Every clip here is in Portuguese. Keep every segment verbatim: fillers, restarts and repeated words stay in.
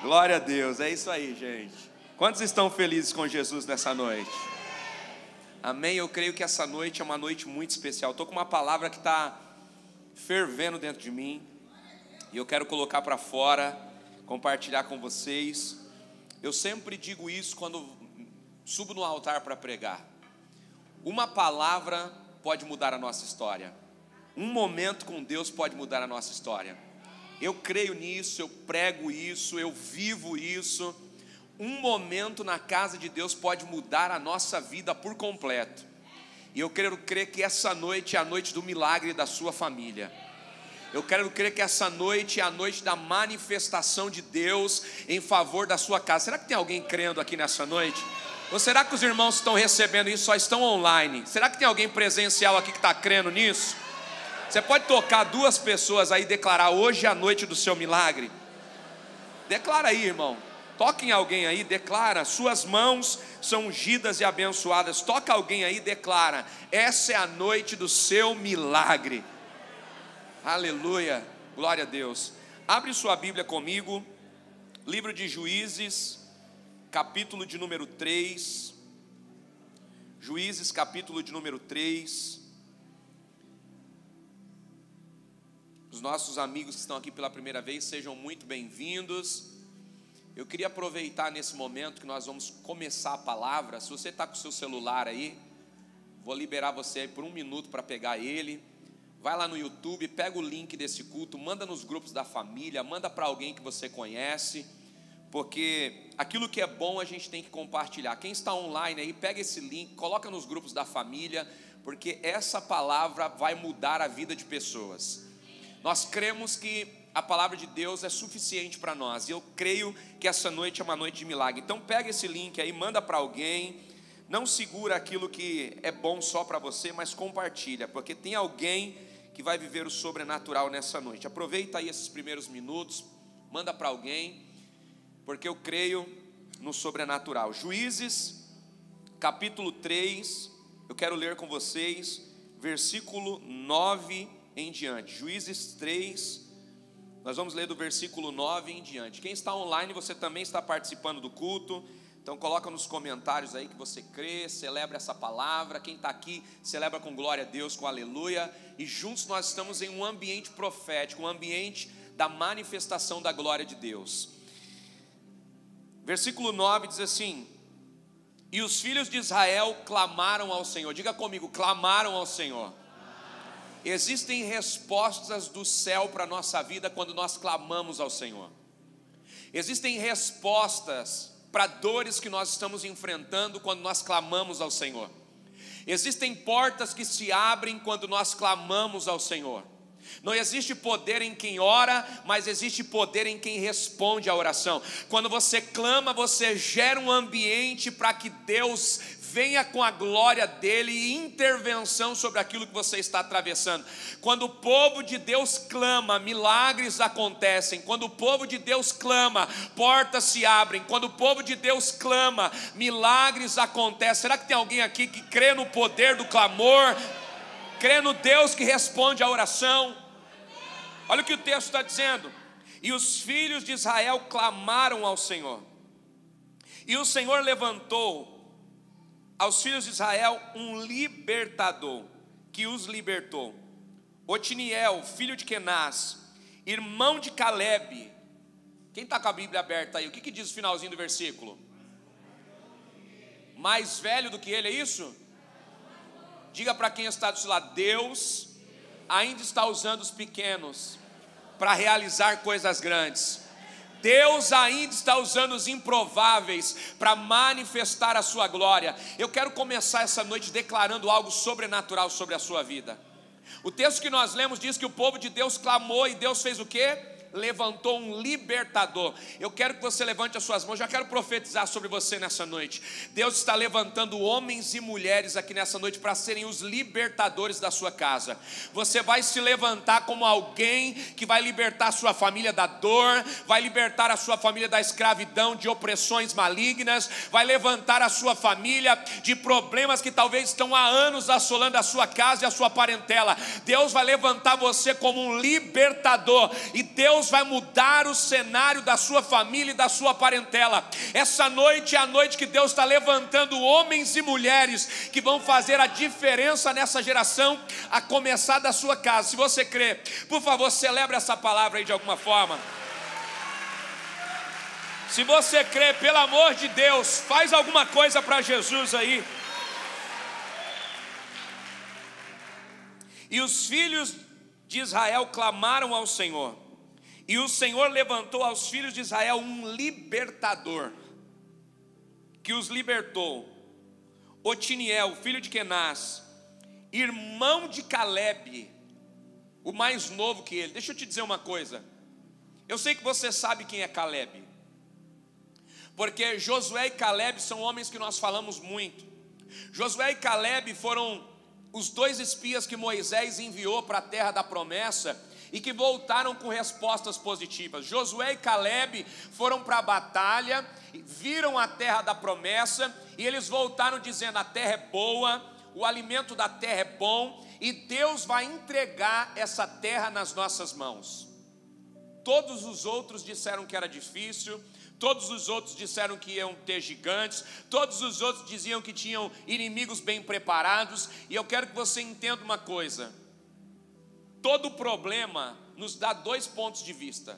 Glória a Deus, é isso aí, gente. Quantos estão felizes com Jesus nessa noite? Amém? Eu creio que essa noite é uma noite muito especial. Estou com uma palavra que está fervendo dentro de mim e eu quero colocar para fora, compartilhar com vocês. Eu sempre digo isso quando subo no altar para pregar. Uma palavra pode mudar a nossa história. Um momento com Deus pode mudar a nossa história. Eu creio nisso, eu prego isso, eu vivo isso. Um momento na casa de Deus pode mudar a nossa vida por completo. E eu quero crer que essa noite é a noite do milagre da sua família. Eu quero crer que essa noite é a noite da manifestação de Deus em favor da sua casa. Será que tem alguém crendo aqui nessa noite? Ou será que os irmãos que estão recebendo isso só estão online? Será que tem alguém presencial aqui que está crendo nisso? Você pode tocar duas pessoas aí e declarar: hoje é a noite do seu milagre? Declara aí, irmão. Toque em alguém aí, declara: suas mãos são ungidas e abençoadas. Toca alguém aí, declara: essa é a noite do seu milagre. Aleluia, glória a Deus. Abre sua Bíblia comigo, livro de Juízes, capítulo de número três. Juízes, capítulo de número três. Os nossos amigos que estão aqui pela primeira vez, sejam muito bem-vindos. Eu queria aproveitar nesse momento que nós vamos começar a palavra. Se você está com o seu celular aí, vou liberar você aí por um minuto para pegar ele. Vai lá no YouTube, pega o link desse culto, manda nos grupos da família, manda para alguém que você conhece, porque aquilo que é bom a gente tem que compartilhar. Quem está online aí, pega esse link, coloca nos grupos da família, porque essa palavra vai mudar a vida de pessoas. Nós cremos que a palavra de Deus é suficiente para nós, e eu creio que essa noite é uma noite de milagre. Então pega esse link aí, manda para alguém. Não segura aquilo que é bom só para você, mas compartilha, porque tem alguém que vai viver o sobrenatural nessa noite. Aproveita aí esses primeiros minutos, manda para alguém, porque eu creio no sobrenatural. Juízes, capítulo três, eu quero ler com vocês, versículo nove em diante. Juízes três, nós vamos ler do versículo nove em diante. Quem está online, você também está participando do culto, então coloca nos comentários aí que você crê, celebra essa palavra. Quem está aqui, celebra com glória a Deus, com aleluia. E juntos nós estamos em um ambiente profético, um ambiente da manifestação da glória de Deus. Versículo nove diz assim: e os filhos de Israel clamaram ao Senhor. Diga comigo, clamaram ao Senhor. Existem respostas do céu para a nossa vida quando nós clamamos ao Senhor. Existem respostas para dores que nós estamos enfrentando quando nós clamamos ao Senhor. Existem portas que se abrem quando nós clamamos ao Senhor. Não existe poder em quem ora, mas existe poder em quem responde à oração. Quando você clama, você gera um ambiente para que Deus venha com a glória dele e intervenção sobre aquilo que você está atravessando. Quando o povo de Deus clama, milagres acontecem. Quando o povo de Deus clama, portas se abrem. Quando o povo de Deus clama, milagres acontecem. Será que tem alguém aqui que crê no poder do clamor? Crê no Deus que responde à oração? Olha o que o texto está dizendo: e os filhos de Israel clamaram ao Senhor, e o Senhor levantou aos filhos de Israel um libertador, que os libertou. Otiniel, filho de Kenaz, irmão de Calebe. Quem está com a Bíblia aberta aí? O que, que diz o finalzinho do versículo? Mais velho do que ele, é isso? Diga para quem está do seu lado: Deus ainda está usando os pequenos para realizar coisas grandes. Deus ainda está usando os improváveis para manifestar a sua glória. Eu quero começar essa noite declarando algo sobrenatural sobre a sua vida. O texto que nós lemos diz que o povo de Deus clamou e Deus fez o quê? Levantou um libertador. Eu quero que você levante as suas mãos. Já quero profetizar sobre você nessa noite. Deus está levantando homens e mulheres aqui nessa noite para serem os libertadores da sua casa. Você vai se levantar como alguém que vai libertar a sua família da dor, vai libertar a sua família da escravidão, de opressões malignas, vai levantar a sua família de problemas que talvez estão há anos assolando a sua casa e a sua parentela. Deus vai levantar você como um libertador, e Deus Deus vai mudar o cenário da sua família e da sua parentela. Essa noite é a noite que Deus está levantando homens e mulheres que vão fazer a diferença nessa geração, a começar da sua casa. Se você crê, por favor, celebre essa palavra aí de alguma forma. Se você crê, pelo amor de Deus, faz alguma coisa para Jesus aí. E os filhos de Israel clamaram ao Senhor, e o Senhor levantou aos filhos de Israel um libertador, que os libertou. Otiniel, filho de Kenaz, irmão de Calebe, o mais novo que ele. Deixa eu te dizer uma coisa, eu sei que você sabe quem é Calebe, porque Josué e Calebe são homens que nós falamos muito. Josué e Calebe foram os dois espias que Moisés enviou para a terra da promessa e que voltaram com respostas positivas. Josué e Calebe foram para a batalha, viram a terra da promessa e eles voltaram dizendo: a terra é boa, o alimento da terra é bom e Deus vai entregar essa terra nas nossas mãos. Todos os outros disseram que era difícil, todos os outros disseram que iam ter gigantes, todos os outros diziam que tinham inimigos bem preparados. E eu quero que você entenda uma coisa: todo problema nos dá dois pontos de vista.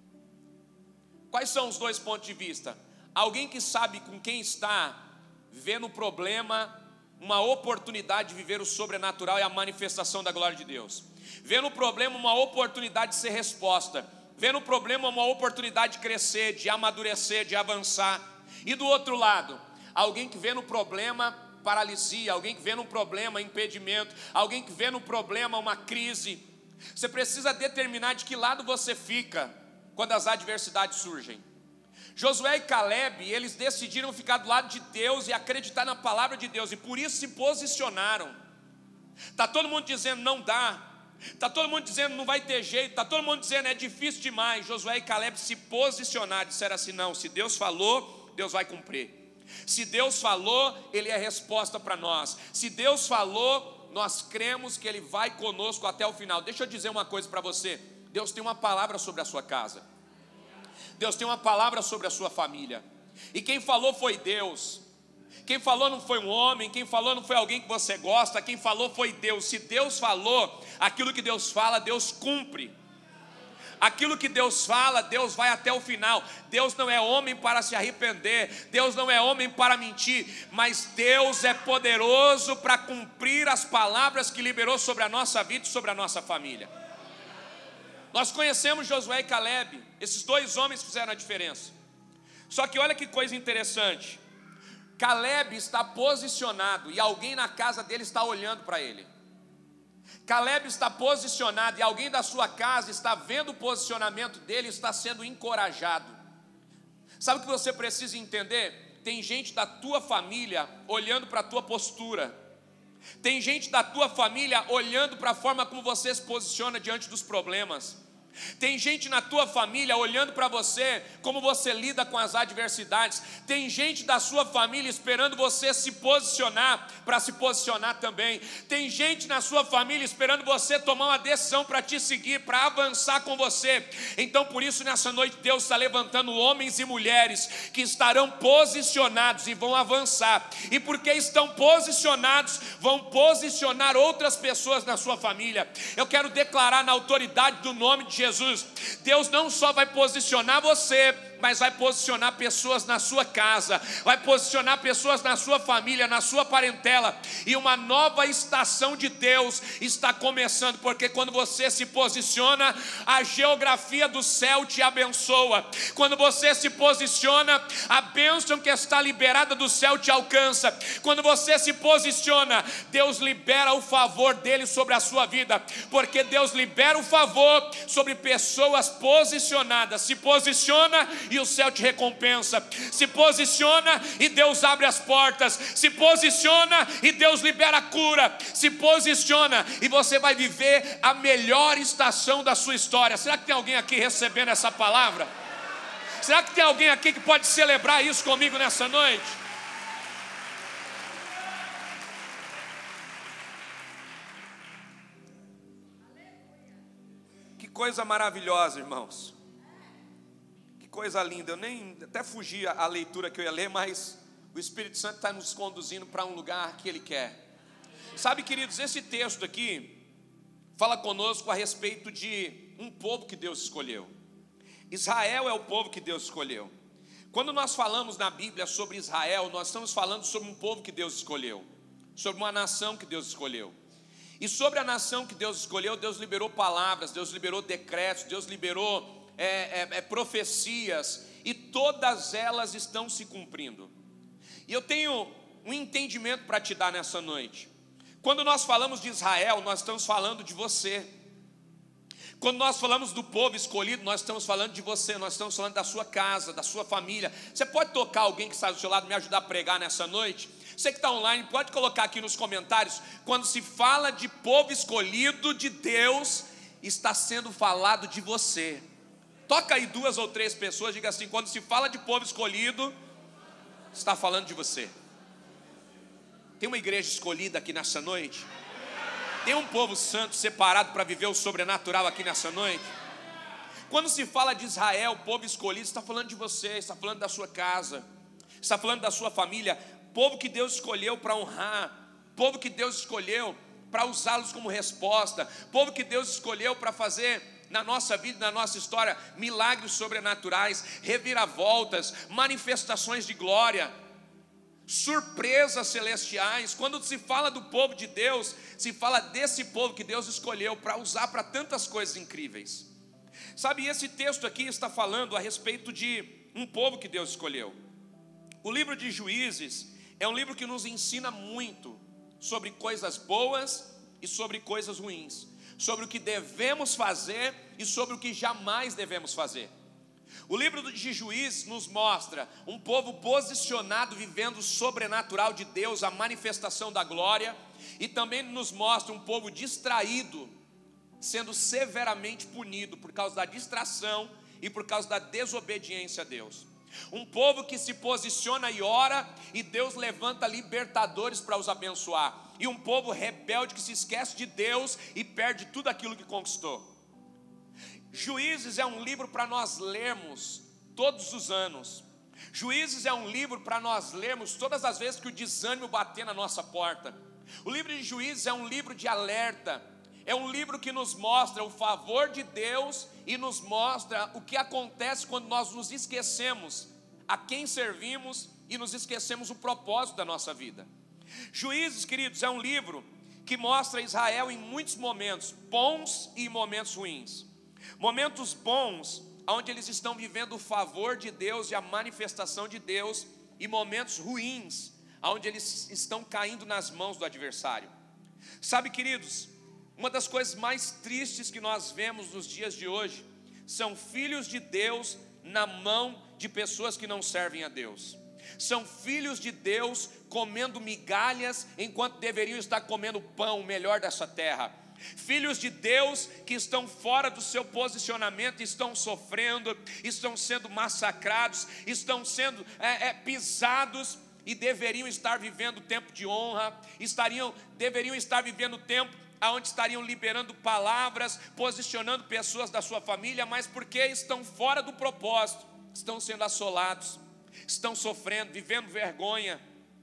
Quais são os dois pontos de vista? Alguém que sabe com quem está, vê no problema uma oportunidade de viver o sobrenatural e a manifestação da glória de Deus. Vê no problema uma oportunidade de ser resposta. Vê no problema uma oportunidade de crescer, de amadurecer, de avançar. E do outro lado, alguém que vê no problema paralisia, alguém que vê no problema impedimento, alguém que vê no problema uma crise. Você precisa determinar de que lado você fica quando as adversidades surgem. Josué e Calebe, eles decidiram ficar do lado de Deus e acreditar na palavra de Deus, e por isso se posicionaram. Está todo mundo dizendo não dá, está todo mundo dizendo não vai ter jeito, está todo mundo dizendo é difícil demais. Josué e Calebe se posicionaram, disseram assim: não, se Deus falou, Deus vai cumprir. Se Deus falou, Ele é resposta para nós. Se Deus falou, nós cremos que Ele vai conosco até o final. Deixa eu dizer uma coisa para você: Deus tem uma palavra sobre a sua casa, Deus tem uma palavra sobre a sua família, e quem falou foi Deus. Quem falou não foi um homem, quem falou não foi alguém que você gosta, quem falou foi Deus. Se Deus falou, aquilo que Deus fala, Deus cumpre. Aquilo que Deus fala, Deus vai até o final. Deus não é homem para se arrepender, Deus não é homem para mentir, mas Deus é poderoso para cumprir as palavras que liberou sobre a nossa vida e sobre a nossa família. Nós conhecemos Josué e Calebe, esses dois homens fizeram a diferença. Só que olha que coisa interessante, Calebe está posicionado e alguém na casa dele está olhando para ele. Calebe está posicionado e alguém da sua casa está vendo o posicionamento dele e está sendo encorajado. Sabe o que você precisa entender? Tem gente da tua família olhando para a tua postura. Tem gente da tua família olhando para a forma como você se posiciona diante dos problemas. Tem gente na tua família olhando para você, como você lida com as adversidades. Tem gente da sua família esperando você se posicionar, para se posicionar também. Tem gente na sua família esperando você tomar uma decisão para te seguir, para avançar com você. Então por isso nessa noite Deus está levantando homens e mulheres que estarão posicionados e vão avançar. E porque estão posicionados, vão posicionar outras pessoas na sua família. Eu quero declarar na autoridade do nome de Jesus, Deus não só vai posicionar você, mas vai posicionar pessoas na sua casa, vai posicionar pessoas na sua família, na sua parentela, e uma nova estação de Deus está começando, porque quando você se posiciona, a geografia do céu te abençoa. Quando você se posiciona, a bênção que está liberada do céu te alcança. Quando você se posiciona, Deus libera o favor dele sobre a sua vida, porque Deus libera o favor sobre pessoas posicionadas. Se posiciona e o céu te recompensa. Se posiciona e Deus abre as portas. Se posiciona e Deus libera a cura. Se posiciona e você vai viver a melhor estação da sua história. Será que tem alguém aqui recebendo essa palavra? Será que tem alguém aqui que pode celebrar isso comigo nessa noite? Que coisa maravilhosa, irmãos. coisa linda, eu nem até fugi a leitura que eu ia ler, mas o Espírito Santo está nos conduzindo para um lugar que Ele quer. Sabe, queridos, esse texto aqui fala conosco a respeito de um povo que Deus escolheu. Israel é o povo que Deus escolheu. Quando nós falamos na Bíblia sobre Israel, nós estamos falando sobre um povo que Deus escolheu, sobre uma nação que Deus escolheu. E sobre a nação que Deus escolheu, Deus liberou palavras, Deus liberou decretos, Deus liberou é, é, é, profecias, e todas elas estão se cumprindo. E eu tenho um entendimento para te dar nessa noite. Quando nós falamos de Israel, nós estamos falando de você. Quando nós falamos do povo escolhido, nós estamos falando de você, nós estamos falando da sua casa, da sua família. Você pode tocar alguém que está do seu lado, me ajudar a pregar nessa noite? Você que está online, pode colocar aqui nos comentários, quando se fala de povo escolhido de Deus, está sendo falado de você. Toca aí duas ou três pessoas, diga assim: quando se fala de povo escolhido, está falando de você. Tem uma igreja escolhida aqui nessa noite? Tem um povo santo separado para viver o sobrenatural aqui nessa noite? Quando se fala de Israel, povo escolhido, está falando de você, está falando da sua casa, está falando da sua família. Povo que Deus escolheu para honrar, povo que Deus escolheu para usá-los como resposta, povo que Deus escolheu para fazer na nossa vida, na nossa história, milagres sobrenaturais, reviravoltas, manifestações de glória, surpresas celestiais. Quando se fala do povo de Deus, se fala desse povo que Deus escolheu para usar para tantas coisas incríveis. Sabe, esse texto aqui está falando a respeito de um povo que Deus escolheu. O livro de Juízes é um livro que nos ensina muito sobre coisas boas e sobre coisas ruins, sobre o que devemos fazer e sobre o que jamais devemos fazer. O livro de Juízes nos mostra um povo posicionado, vivendo o sobrenatural de Deus, a manifestação da glória, e também nos mostra um povo distraído, sendo severamente punido por causa da distração e por causa da desobediência a Deus. Um povo que se posiciona e ora, e Deus levanta libertadores para os abençoar. E um povo rebelde que se esquece de Deus e perde tudo aquilo que conquistou. Juízes é um livro para nós lermos todos os anos. Juízes é um livro para nós lermos todas as vezes que o desânimo bater na nossa porta. O livro de Juízes é um livro de alerta. É um livro que nos mostra o favor de Deus e nos mostra o que acontece quando nós nos esquecemos a quem servimos e nos esquecemos o propósito da nossa vida. Juízes, queridos, é um livro que mostra Israel em muitos momentos bons e momentos ruins. Momentos bons, onde eles estão vivendo o favor de Deus e a manifestação de Deus, e momentos ruins, onde eles estão caindo nas mãos do adversário. Sabe, queridos, uma das coisas mais tristes que nós vemos nos dias de hoje são filhos de Deus na mão de pessoas que não servem a Deus. São filhos de Deus comendo migalhas enquanto deveriam estar comendo o pão melhor dessa terra. Filhos de Deus que estão fora do seu posicionamento, estão sofrendo, estão sendo massacrados, estão sendo é, é, pisados, e deveriam estar vivendo tempo de honra, estariam, deveriam estar vivendo tempo onde estariam liberando palavras, posicionando pessoas da sua família, mas porque estão fora do propósito, estão sendo assolados, estão sofrendo, vivendo vergonha,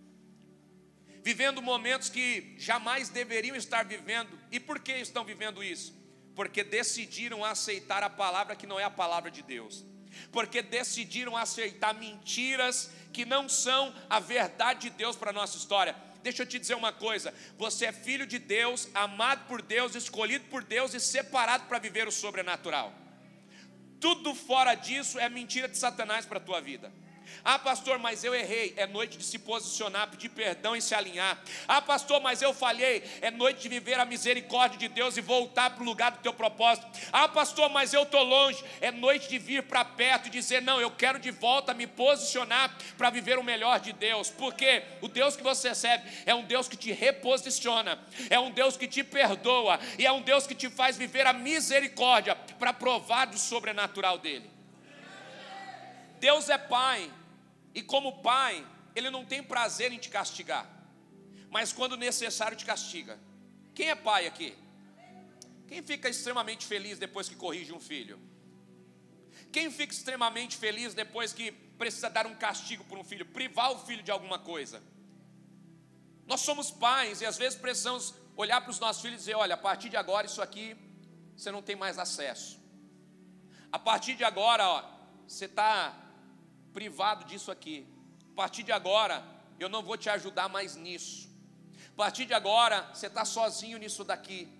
vivendo momentos que jamais deveriam estar vivendo. E por que estão vivendo isso? Porque decidiram aceitar a palavra que não é a palavra de Deus, porque decidiram aceitar mentiras que não são a verdade de Deus para a nossa história. Deixa eu te dizer uma coisa: você é filho de Deus, amado por Deus, escolhido por Deus e separado para viver o sobrenatural. Tudo fora disso é mentira de Satanás para a tua vida. Ah, pastor, mas eu errei. É noite de se posicionar, pedir perdão e se alinhar. Ah, pastor, mas eu falhei. É noite de viver a misericórdia de Deus e voltar para o lugar do teu propósito. Ah, pastor, mas eu estou longe. É noite de vir para perto e dizer: não, eu quero de volta me posicionar para viver o melhor de Deus. Porque o Deus que você recebe é um Deus que te reposiciona, é um Deus que te perdoa, e é um Deus que te faz viver a misericórdia para provar do sobrenatural dele. Deus é Pai, e como Pai, Ele não tem prazer em te castigar, mas quando necessário te castiga. Quem é pai aqui? Quem fica extremamente feliz depois que corrige um filho? Quem fica extremamente feliz depois que precisa dar um castigo por um filho, privar o filho de alguma coisa? Nós somos pais e às vezes precisamos olhar para os nossos filhos e dizer: olha, a partir de agora isso aqui você não tem mais acesso. A partir de agora, ó, você está privado disso aqui. A partir de agora eu não vou te ajudar mais nisso. A partir de agora você está sozinho nisso daqui.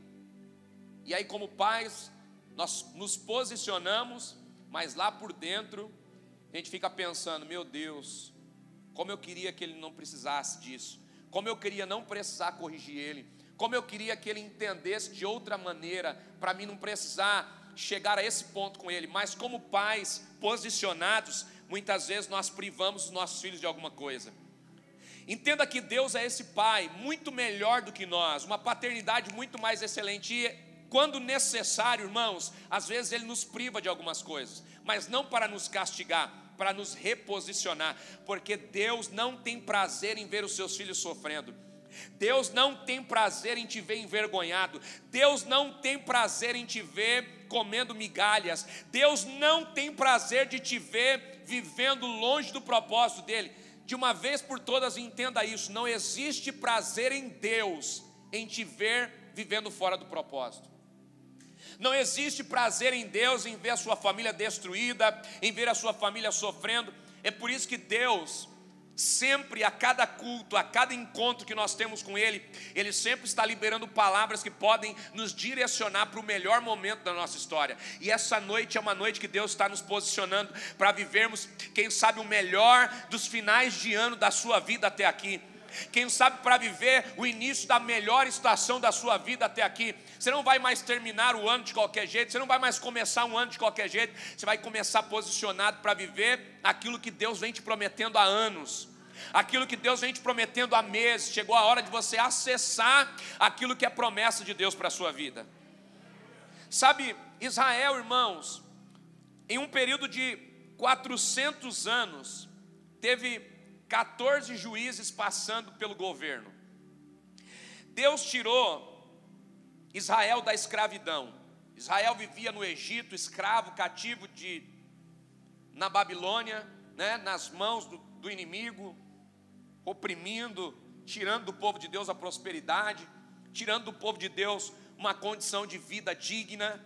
E aí, como pais, nós nos posicionamos, mas lá por dentro a gente fica pensando: meu Deus, como eu queria que ele não precisasse disso, como eu queria não precisar corrigir ele, como eu queria que ele entendesse de outra maneira, para mim não precisar chegar a esse ponto com ele. Mas como pais posicionados, muitas vezes nós privamos os nossos filhos de alguma coisa. Entenda que Deus é esse pai muito melhor do que nós, uma paternidade muito mais excelente, e quando necessário, irmãos, às vezes ele nos priva de algumas coisas, mas não para nos castigar, para nos reposicionar, porque Deus não tem prazer em ver os seus filhos sofrendo. Deus não tem prazer em te ver envergonhado. Deus não tem prazer em te ver comendo migalhas. Deus não tem prazer de te ver vivendo longe do propósito dele. De uma vez por todas, entenda isso: não existe prazer em Deus em te ver vivendo fora do propósito. Não existe prazer em Deus em ver a sua família destruída, em ver a sua família sofrendo. É por isso que Deus sempre, a cada culto, a cada encontro que nós temos com Ele, Ele sempre está liberando palavras que podem nos direcionar para o melhor momento da nossa história. E essa noite é uma noite que Deus está nos posicionando para vivermos, quem sabe, o melhor dos finais de ano da sua vida até aqui. Quem sabe para viver o início da melhor estação da sua vida até aqui. Você não vai mais terminar o ano de qualquer jeito, você não vai mais começar um ano de qualquer jeito, você vai começar posicionado para viver aquilo que Deus vem te prometendo há anos, aquilo que Deus vem te prometendo há meses. Chegou a hora de você acessar aquilo que é promessa de Deus para a sua vida. Sabe, Israel, irmãos, em um período de quatrocentos anos, teve quatorze juízes passando pelo governo. Deus tirou Israel da escravidão. Israel vivia no Egito, escravo, cativo de, na Babilônia, né, nas mãos do, do inimigo, oprimindo, tirando do povo de Deus a prosperidade, tirando do povo de Deus uma condição de vida digna.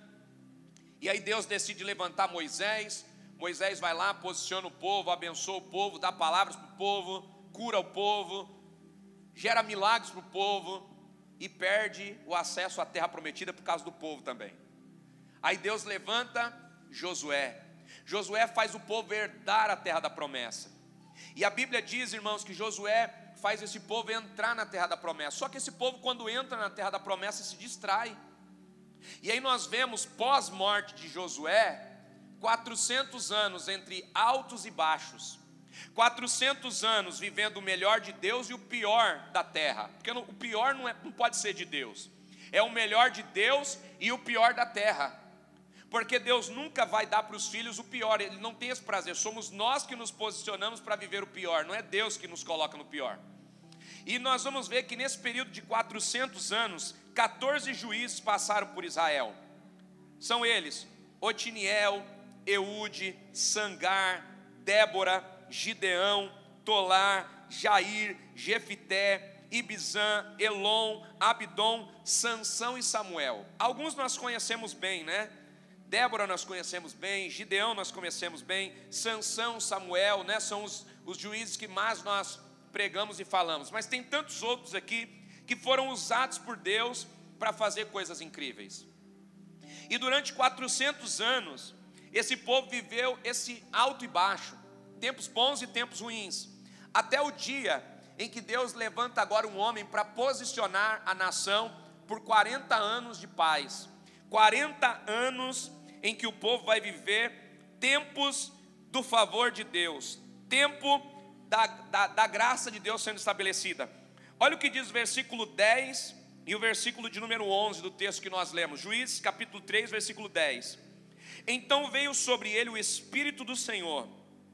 E aí Deus decide levantar Moisés. Moisés vai lá, posiciona o povo, abençoa o povo, dá palavras para o povo, cura o povo, gera milagres para o povo, e perde o acesso à terra prometida por causa do povo também. Aí Deus levanta Josué. Josué faz o povo herdar a terra da promessa. E a Bíblia diz, irmãos, que Josué faz esse povo entrar na terra da promessa. Só que esse povo, quando entra na terra da promessa, se distrai. E aí nós vemos, pós-morte de Josué, quatrocentos anos entre altos e baixos, quatrocentos anos vivendo o melhor de Deus e o pior da terra, porque o pior não, é, não pode ser de Deus, é o melhor de Deus e o pior da terra, porque Deus nunca vai dar para os filhos o pior, Ele não tem esse prazer, somos nós que nos posicionamos para viver o pior, não é Deus que nos coloca no pior. E nós vamos ver que nesse período de quatrocentos anos, quatorze juízes passaram por Israel. São eles: Otiniel, Eude, Sangar, Débora, Gideão, Tolar, Jair, Jefité, Ibizã, Elon, Abdom, Sansão e Samuel. Alguns nós conhecemos bem, né? Débora nós conhecemos bem, Gideão nós conhecemos bem, Sansão, Samuel, né? São os, os juízes que mais nós pregamos e falamos. Mas tem tantos outros aqui que foram usados por Deus para fazer coisas incríveis. E durante quatrocentos anos, esse povo viveu esse alto e baixo, tempos bons e tempos ruins, até o dia em que Deus levanta agora um homem para posicionar a nação por quarenta anos de paz, quarenta anos em que o povo vai viver tempos do favor de Deus, tempo da, da, da graça de Deus sendo estabelecida. Olha o que diz o versículo dez e o versículo de número onze do texto que nós lemos, Juízes capítulo três, versículo dez. Então veio sobre ele o Espírito do Senhor,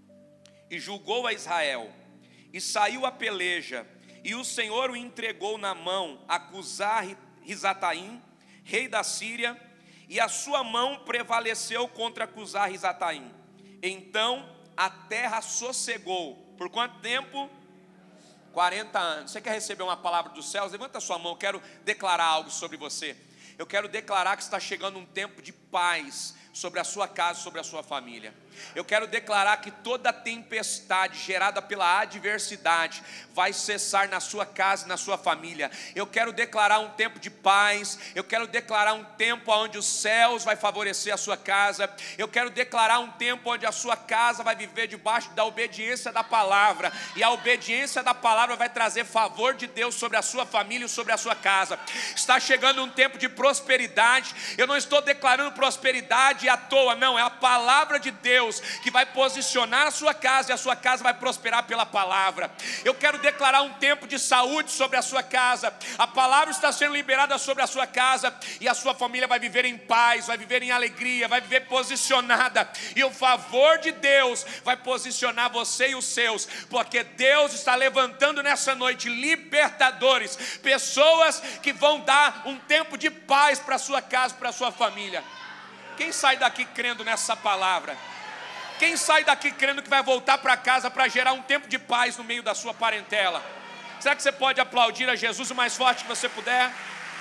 e julgou a Israel, e saiu a peleja, e o Senhor o entregou na mão a Cusar-Risataim, rei da Síria, e a sua mão prevaleceu contra Cusar-Risataim. Então a terra sossegou. Por quanto tempo? quarenta anos. Você quer receber uma palavra dos céus? Levanta a sua mão, eu quero declarar algo sobre você. Eu quero declarar que está chegando um tempo de paz sobre a sua casa, sobre a sua família. Eu quero declarar que toda tempestade gerada pela adversidade vai cessar na sua casa e na sua família. Eu quero declarar um tempo de paz. Eu quero declarar um tempo onde os céus vai favorecer a sua casa. Eu quero declarar um tempo onde a sua casa vai viver debaixo da obediência da palavra, e a obediência da palavra vai trazer favor de Deus sobre a sua família e sobre a sua casa. Está chegando um tempo de prosperidade. Eu não estou declarando prosperidade à toa, não, é a palavra de Deus que vai posicionar a sua casa, e a sua casa vai prosperar pela palavra. Eu quero declarar um tempo de saúde sobre a sua casa. A palavra está sendo liberada sobre a sua casa, e a sua família vai viver em paz, vai viver em alegria, vai viver posicionada, e o favor de Deus vai posicionar você e os seus, porque Deus está levantando nessa noite libertadores, pessoas que vão dar um tempo de paz para a sua casa, para a sua família. Quem sai daqui crendo nessa palavra? Quem sai daqui crendo que vai voltar para casa para gerar um tempo de paz no meio da sua parentela? Será que você pode aplaudir a Jesus o mais forte que você puder?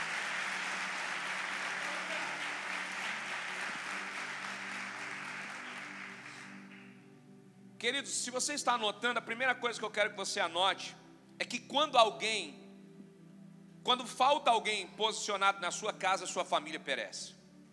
Queridos, se você está anotando, a primeira coisa que eu quero que você anote é que quando alguém, quando falta alguém posicionado na sua casa, sua família perece.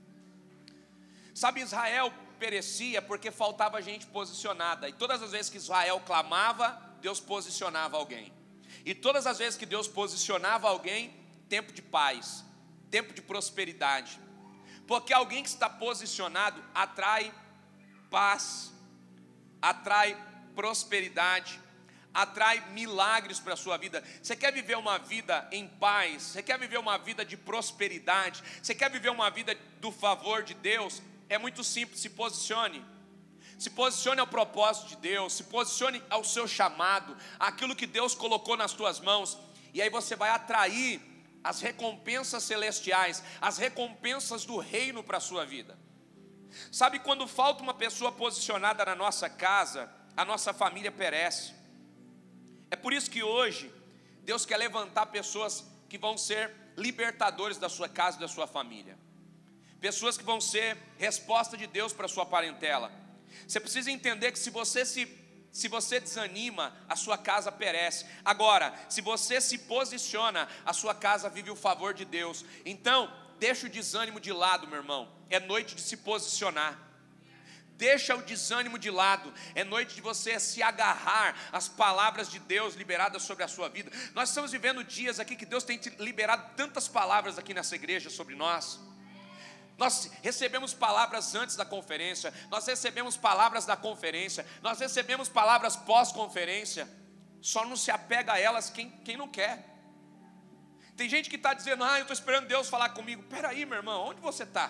Sabe, Israel perecia porque faltava gente posicionada, e todas as vezes que Israel clamava, Deus posicionava alguém, e todas as vezes que Deus posicionava alguém, tempo de paz, tempo de prosperidade, porque alguém que está posicionado atrai paz, atrai prosperidade, atrai milagres para a sua vida. Você quer viver uma vida em paz? Você quer viver uma vida de prosperidade? Você quer viver uma vida do favor de Deus? É muito simples, se posicione. Se posicione ao propósito de Deus, se posicione ao seu chamado, aquilo que Deus colocou nas tuas mãos, e aí você vai atrair as recompensas celestiais, as recompensas do reino para a sua vida. Sabe, quando falta uma pessoa posicionada na nossa casa, a nossa família perece. É por isso que hoje Deus quer levantar pessoas que vão ser libertadores da sua casa e da sua família, pessoas que vão ser resposta de Deus para a sua parentela. Você precisa entender que se você se, se você desanima, a sua casa perece. Agora, se você se posiciona, a sua casa vive o favor de Deus. Então, deixa o desânimo de lado, meu irmão. É noite de se posicionar. Deixa o desânimo de lado. É noite de você se agarrar às palavras de Deus liberadas sobre a sua vida. Nós estamos vivendo dias aqui que Deus tem liberado tantas palavras aqui nessa igreja sobre nós. Nós recebemos palavras antes da conferência, nós recebemos palavras da conferência, nós recebemos palavras pós-conferência. Só não se apega a elas quem, quem não quer. Tem gente que está dizendo, ah, eu estou esperando Deus falar comigo. Peraí, meu irmão, onde você está?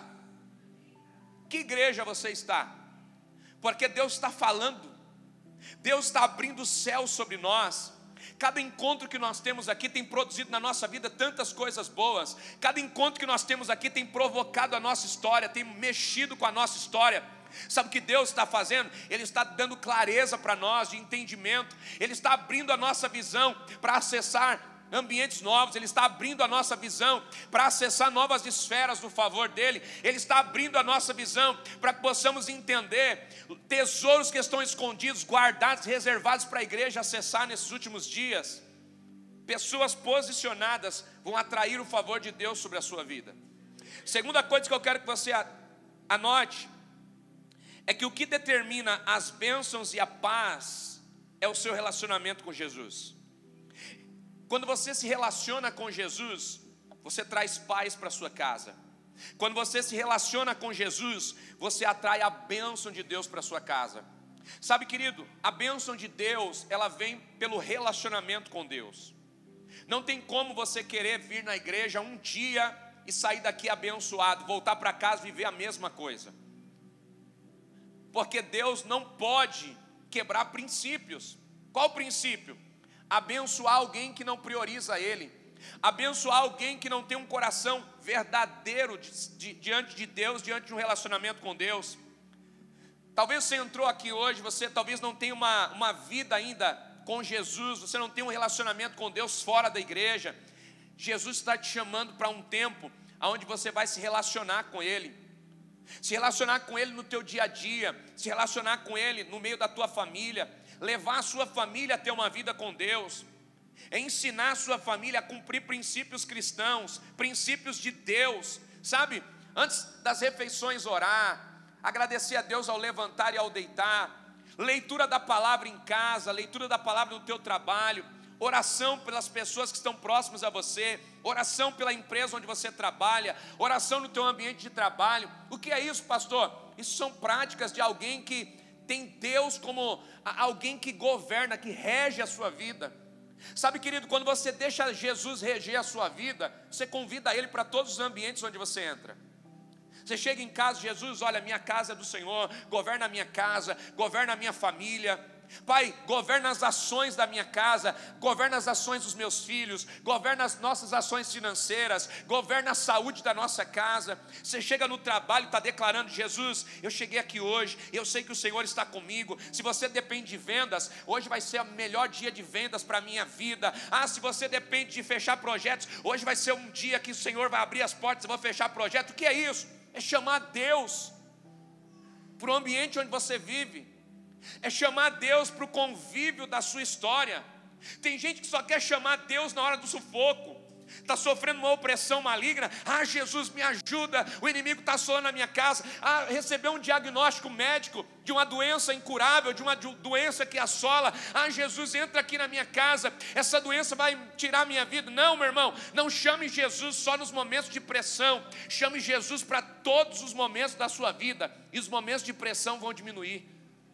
Que igreja você está? Porque Deus está falando, Deus está abrindo o céu sobre nós. Cada encontro que nós temos aqui tem produzido na nossa vida tantas coisas boas. Cada encontro que nós temos aqui tem provocado a nossa história, tem mexido com a nossa história. Sabe o que Deus está fazendo? Ele está dando clareza para nós, de entendimento. Ele está abrindo a nossa visão para acessar ambientes novos. Ele está abrindo a nossa visão para acessar novas esferas do favor dele. Ele está abrindo a nossa visão para que possamos entender tesouros que estão escondidos, guardados, reservados para a igreja acessar nesses últimos dias. Pessoas posicionadas vão atrair o favor de Deus sobre a sua vida. Segunda coisa que eu quero que você anote é que o que determina as bênçãos e a paz é o seu relacionamento com Jesus. Quando você se relaciona com Jesus, você traz paz para a sua casa. Quando você se relaciona com Jesus, você atrai a bênção de Deus para a sua casa. Sabe, querido, a bênção de Deus, ela vem pelo relacionamento com Deus. Não tem como você querer vir na igreja um dia e sair daqui abençoado, voltar para casa e viver a mesma coisa. Porque Deus não pode quebrar princípios. Qual o princípio? Abençoar alguém que não prioriza Ele, Abençoar alguém que não tem um coração verdadeiro de, de, diante de Deus, diante de um relacionamento com Deus. Talvez você entrou aqui hoje, você talvez não tenha uma, uma vida ainda com Jesus, você não tem um relacionamento com Deus fora da igreja. Jesus está te chamando para um tempo onde você vai se relacionar com Ele. Se relacionar com Ele no teu dia a dia, se relacionar com Ele no meio da tua família, levar a sua família a ter uma vida com Deus, ensinar a sua família a cumprir princípios cristãos, princípios de Deus, sabe? Antes das refeições orar, agradecer a Deus ao levantar e ao deitar, leitura da palavra em casa, leitura da palavra no teu trabalho, oração pelas pessoas que estão próximas a você, oração pela empresa onde você trabalha, oração no teu ambiente de trabalho. O que é isso, pastor? Isso são práticas de alguém que tem Deus como alguém que governa, que rege a sua vida. Sabe, querido, quando você deixa Jesus reger a sua vida, você convida Ele para todos os ambientes onde você entra. Você chega em casa, Jesus, olha, minha casa é do Senhor, governa a minha casa, governa a minha família. Pai, governa as ações da minha casa, governa as ações dos meus filhos, governa as nossas ações financeiras, governa a saúde da nossa casa. Você chega no trabalho e está declarando: Jesus, eu cheguei aqui hoje, eu sei que o Senhor está comigo. Se você depende de vendas, hoje vai ser o melhor dia de vendas para a minha vida. Ah, se você depende de fechar projetos, hoje vai ser um dia que o Senhor vai abrir as portas, eu vou fechar projeto. O que é isso? É chamar Deus para o ambiente onde você vive, é chamar Deus para o convívio da sua história. Tem gente que só quer chamar Deus na hora do sufoco, está sofrendo uma opressão maligna. Ah, Jesus, me ajuda, o inimigo está assolando a minha casa. Ah, recebeu um diagnóstico médico de uma doença incurável, de uma doença que assola. Ah, Jesus, entra aqui na minha casa, essa doença vai tirar a minha vida. Não, meu irmão, não chame Jesus só nos momentos de pressão, chame Jesus para todos os momentos da sua vida, e os momentos de pressão vão diminuir.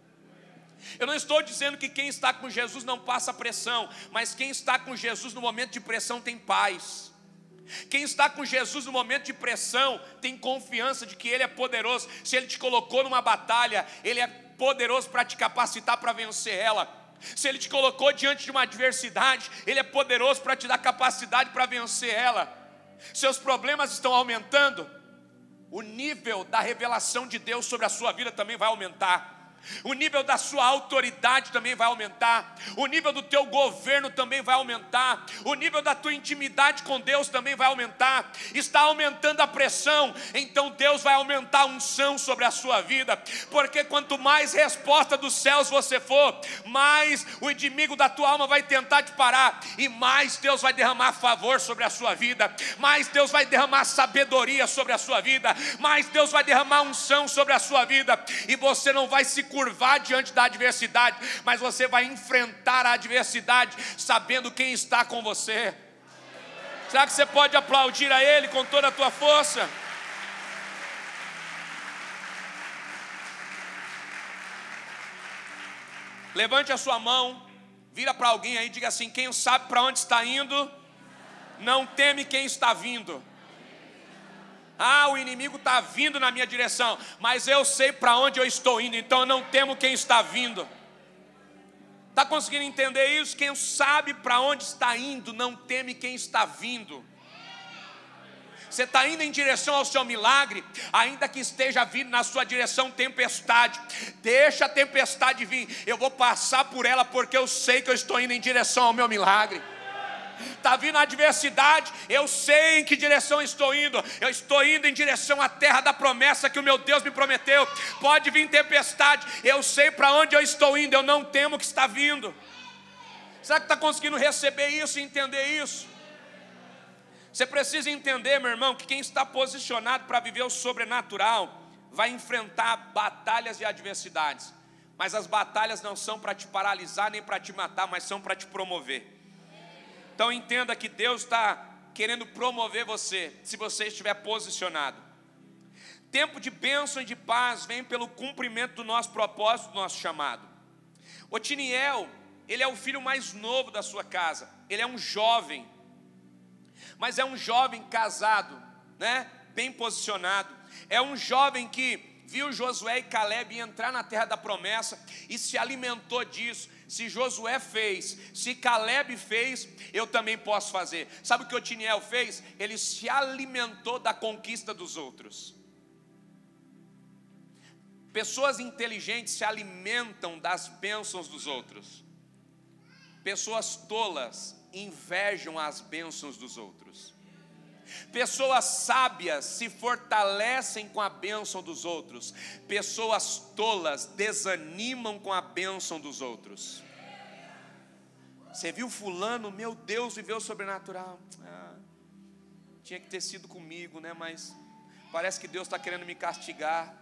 Eu não estou dizendo que quem está com Jesus não passa pressão, mas quem está com Jesus no momento de pressão tem paz. Quem está com Jesus no momento de pressão tem confiança de que Ele é poderoso. Se Ele te colocou numa batalha, Ele é poderoso para te capacitar para vencer ela. Se Ele te colocou diante de uma adversidade, Ele é poderoso para te dar capacidade para vencer ela. Seus problemas estão aumentando, o nível da revelação de Deus sobre a sua vida também vai aumentar. O nível da sua autoridade também vai aumentar. O nível do teu governo também vai aumentar. O nível da tua intimidade com Deus também vai aumentar. Está aumentando a pressão, então Deus vai aumentar a unção sobre a sua vida. Porque quanto mais resposta dos céus você for, mais o inimigo da tua alma vai tentar te parar, e mais Deus vai derramar favor sobre a sua vida, mais Deus vai derramar sabedoria sobre a sua vida, mais Deus vai derramar unção sobre a sua vida. E você não vai se curvar diante da adversidade, mas você vai enfrentar a adversidade sabendo quem está com você. Será que você pode aplaudir a Ele com toda a tua força? Levante a sua mão, vira para alguém aí e diga assim: quem sabe para onde está indo, não teme quem está vindo. Ah, o inimigo está vindo na minha direção, mas eu sei para onde eu estou indo, então eu não temo quem está vindo. Está conseguindo entender isso? Quem sabe para onde está indo, não teme quem está vindo. Você está indo em direção ao seu milagre, ainda que esteja vindo na sua direção tempestade, deixa a tempestade vir, eu vou passar por ela, porque eu sei que eu estou indo em direção ao meu milagre. Está vindo a adversidade, eu sei em que direção estou indo. Eu estou indo em direção à terra da promessa que o meu Deus me prometeu. Pode vir tempestade, eu sei para onde eu estou indo, eu não temo o que está vindo. Será que está conseguindo receber isso e entender isso? Você precisa entender, meu irmão, que quem está posicionado para viver o sobrenatural vai enfrentar batalhas e adversidades. Mas as batalhas não são para te paralisar nem para te matar, mas são para te promover. Então entenda que Deus está querendo promover você, se você estiver posicionado. Tempo de bênção e de paz vem pelo cumprimento do nosso propósito, do nosso chamado. Otiniel, ele é o filho mais novo da sua casa, ele é um jovem, mas é um jovem casado, né? Bem posicionado, é um jovem que viu Josué e Caleb entrar na terra da promessa e se alimentou disso. Se Josué fez, se Caleb fez, eu também posso fazer. Sabe o que Otiniel fez? Ele se alimentou da conquista dos outros. Pessoas inteligentes se alimentam das bênçãos dos outros. Pessoas tolas invejam as bênçãos dos outros. Pessoas sábias se fortalecem com a bênção dos outros. Pessoas tolas desanimam com a bênção dos outros. Você viu fulano, meu Deus, viveu o sobrenatural. Ah, tinha que ter sido comigo, né? Mas parece que Deus está querendo me castigar.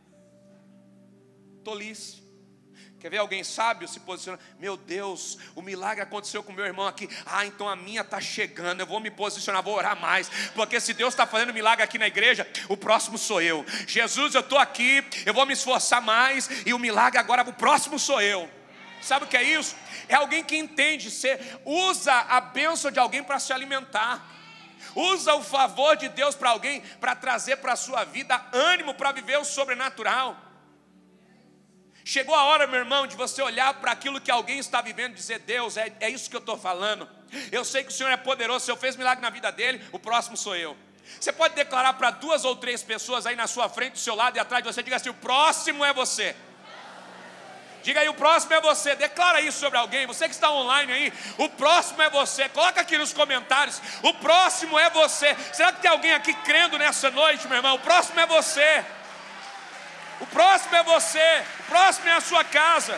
Tolice. Quer ver alguém sábio se posicionando? Meu Deus, o milagre aconteceu com meu irmão aqui. Ah, então a minha está chegando. Eu vou me posicionar, vou orar mais. Porque se Deus está fazendo milagre aqui na igreja, o próximo sou eu. Jesus, eu estou aqui, eu vou me esforçar mais. E o milagre agora, o próximo sou eu. Sabe o que é isso? É alguém que entende. Você usa a bênção de alguém para se alimentar. Usa o favor de Deus para alguém, para trazer para a sua vida ânimo para viver o sobrenatural. Chegou a hora, meu irmão, de você olhar para aquilo que alguém está vivendo e dizer: Deus, é, é isso que eu estou falando. Eu sei que o Senhor é poderoso. Se eu fiz milagre na vida dele, o próximo sou eu. Você pode declarar para duas ou três pessoas aí na sua frente, do seu lado e atrás de você. Diga assim: o próximo é você. Diga aí: o próximo é você. Declara isso sobre alguém. Você que está online aí, o próximo é você. Coloca aqui nos comentários: o próximo é você. Será que tem alguém aqui crendo nessa noite, meu irmão? O próximo é você. O próximo é você, o próximo é a sua casa.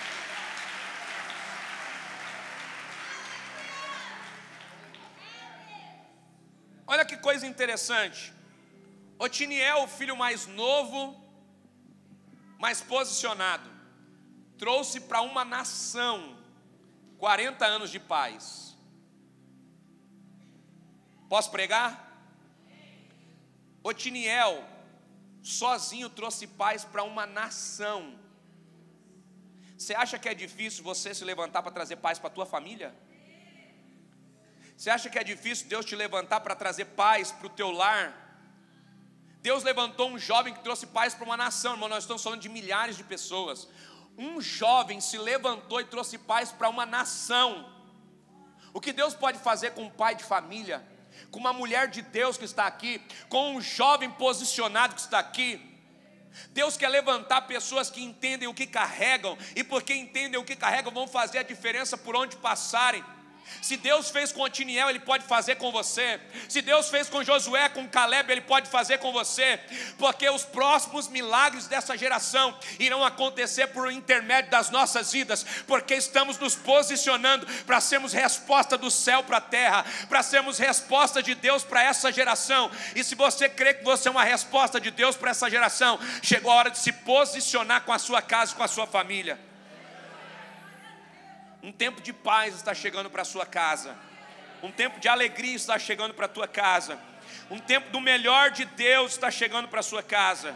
Olha que coisa interessante. Otiniel, o filho mais novo, mais posicionado, trouxe para uma nação quarenta anos de paz. Posso pregar? Otiniel sozinho trouxe paz para uma nação. Você acha que é difícil você se levantar para trazer paz para a tua família? Você acha que é difícil Deus te levantar para trazer paz para o teu lar? Deus levantou um jovem que trouxe paz para uma nação, irmão. Nós estamos falando de milhares de pessoas. Um jovem se levantou e trouxe paz para uma nação. O que Deus pode fazer com um pai de família, com uma mulher de Deus que está aqui, com um jovem posicionado que está aqui? Deus quer levantar pessoas que entendem o que carregam, e porque entendem o que carregam, vão fazer a diferença por onde passarem. Se Deus fez com Otiniel, Ele pode fazer com você. Se Deus fez com Josué, com Caleb, Ele pode fazer com você. Porque os próximos milagres dessa geração irão acontecer por intermédio das nossas vidas, porque estamos nos posicionando para sermos resposta do céu para a terra, para sermos resposta de Deus para essa geração. E se você crê que você é uma resposta de Deus para essa geração, chegou a hora de se posicionar com a sua casa e com a sua família. Um tempo de paz está chegando para a sua casa. Um tempo de alegria está chegando para a tua casa. Um tempo do melhor de Deus está chegando para a sua casa.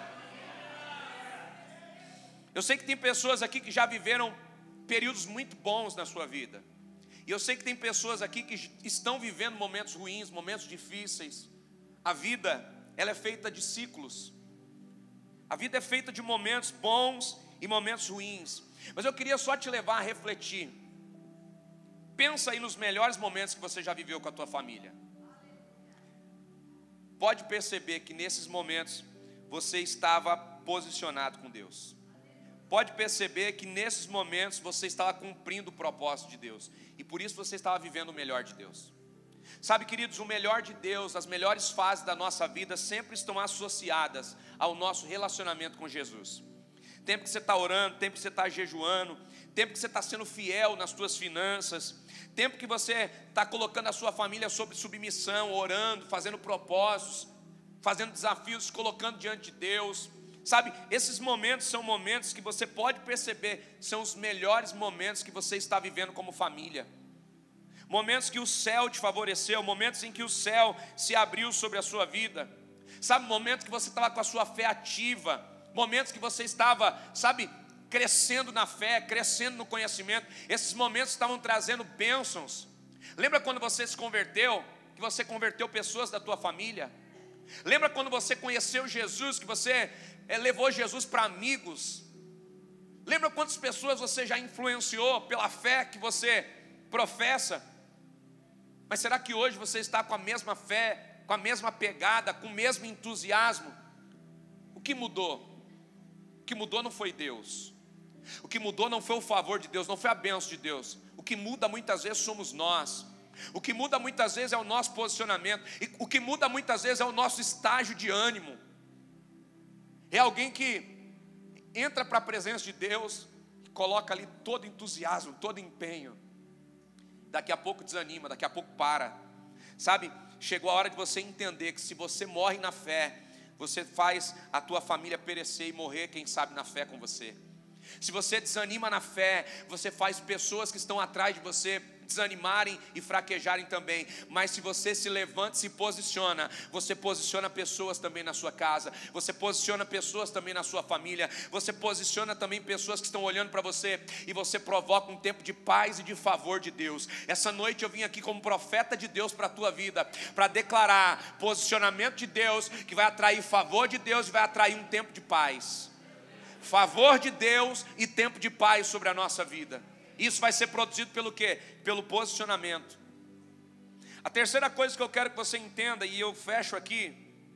Eu sei que tem pessoas aqui que já viveram períodos muito bons na sua vida. E eu sei que tem pessoas aqui que estão vivendo momentos ruins, momentos difíceis. A vida, ela é feita de ciclos. A vida é feita de momentos bons e momentos ruins. Mas eu queria só te levar a refletir. Pensa aí nos melhores momentos que você já viveu com a tua família. Pode perceber que nesses momentos você estava posicionado com Deus. Pode perceber que nesses momentos você estava cumprindo o propósito de Deus. E por isso você estava vivendo o melhor de Deus. Sabe, queridos, o melhor de Deus, as melhores fases da nossa vida sempre estão associadas ao nosso relacionamento com Jesus. Tempo que você está orando, tempo que você está jejuando, tempo que você está sendo fiel nas suas finanças, tempo que você está colocando a sua família sob submissão, orando, fazendo propósitos, fazendo desafios, colocando diante de Deus. Sabe, esses momentos são momentos que você pode perceber, são os melhores momentos que você está vivendo como família. Momentos que o céu te favoreceu, momentos em que o céu se abriu sobre a sua vida. Sabe, momentos que você estava com a sua fé ativa, momentos que você estava, sabe, crescendo na fé, crescendo no conhecimento. Esses momentos estavam trazendo bênçãos. Lembra quando você se converteu, que você converteu pessoas da tua família? Lembra quando você conheceu Jesus, que você é, levou Jesus para amigos? Lembra quantas pessoas você já influenciou pela fé que você professa? Mas será que hoje você está com a mesma fé, com a mesma pegada, com o mesmo entusiasmo? O que mudou? O que mudou não foi Deus. O que mudou não foi o favor de Deus, não foi a bênção de Deus. O que muda muitas vezes somos nós. O que muda muitas vezes é o nosso posicionamento. E o que muda muitas vezes é o nosso estágio de ânimo. É alguém que entra para a presença de Deus e coloca ali todo entusiasmo, todo empenho. Daqui a pouco desanima, daqui a pouco para. Sabe, chegou a hora de você entender que se você morre na fé, você faz a tua família perecer e morrer, quem sabe, na fé com você. Se você desanima na fé, você faz pessoas que estão atrás de você desanimarem e fraquejarem também. Mas se você se levanta e se posiciona, você posiciona pessoas também na sua casa, você posiciona pessoas também na sua família, você posiciona também pessoas que estão olhando para você, e você provoca um tempo de paz e de favor de Deus. Essa noite eu vim aqui como profeta de Deus para a tua vida, para declarar posicionamento de Deus, que vai atrair favor de Deus e vai atrair um tempo de paz. Favor de Deus e tempo de paz sobre a nossa vida. Isso vai ser produzido pelo quê? Pelo posicionamento. A terceira coisa que eu quero que você entenda, e eu fecho aqui,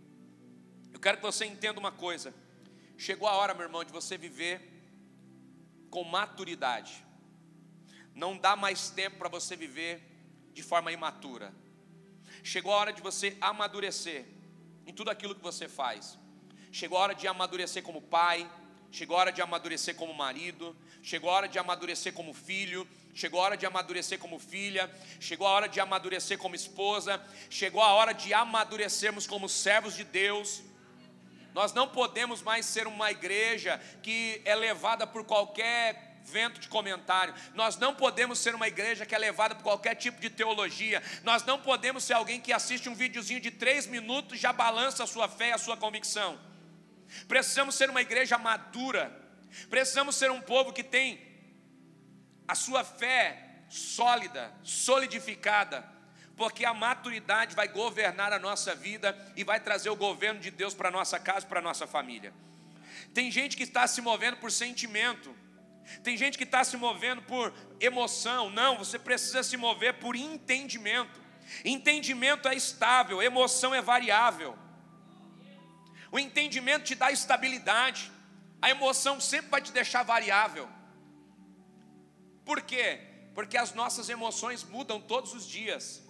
eu quero que você entenda uma coisa. Chegou a hora, meu irmão, de você viver com maturidade. Não dá mais tempo para você viver de forma imatura. Chegou a hora de você amadurecer em tudo aquilo que você faz. Chegou a hora de amadurecer como pai, chegou a hora de amadurecer como marido, chegou a hora de amadurecer como filho, chegou a hora de amadurecer como filha, chegou a hora de amadurecer como esposa, chegou a hora de amadurecermos como servos de Deus. Nós não podemos mais ser uma igreja que é levada por qualquer vento de comentário. Nós não podemos ser uma igreja que é levada por qualquer tipo de teologia. Nós não podemos ser alguém que assiste um videozinho de três minutos e já balança a sua fé e a sua convicção. Precisamos ser uma igreja madura. Precisamos ser um povo que tem a sua fé sólida, solidificada, porque a maturidade vai governar a nossa vida e vai trazer o governo de Deus para a nossa casa e para a nossa família. Tem gente que está se movendo por sentimento, tem gente que está se movendo por emoção. Não, você precisa se mover por entendimento. Entendimento é estável, emoção é variável. O entendimento te dá estabilidade, a emoção sempre vai te deixar variável. Por quê? Porque as nossas emoções mudam todos os dias.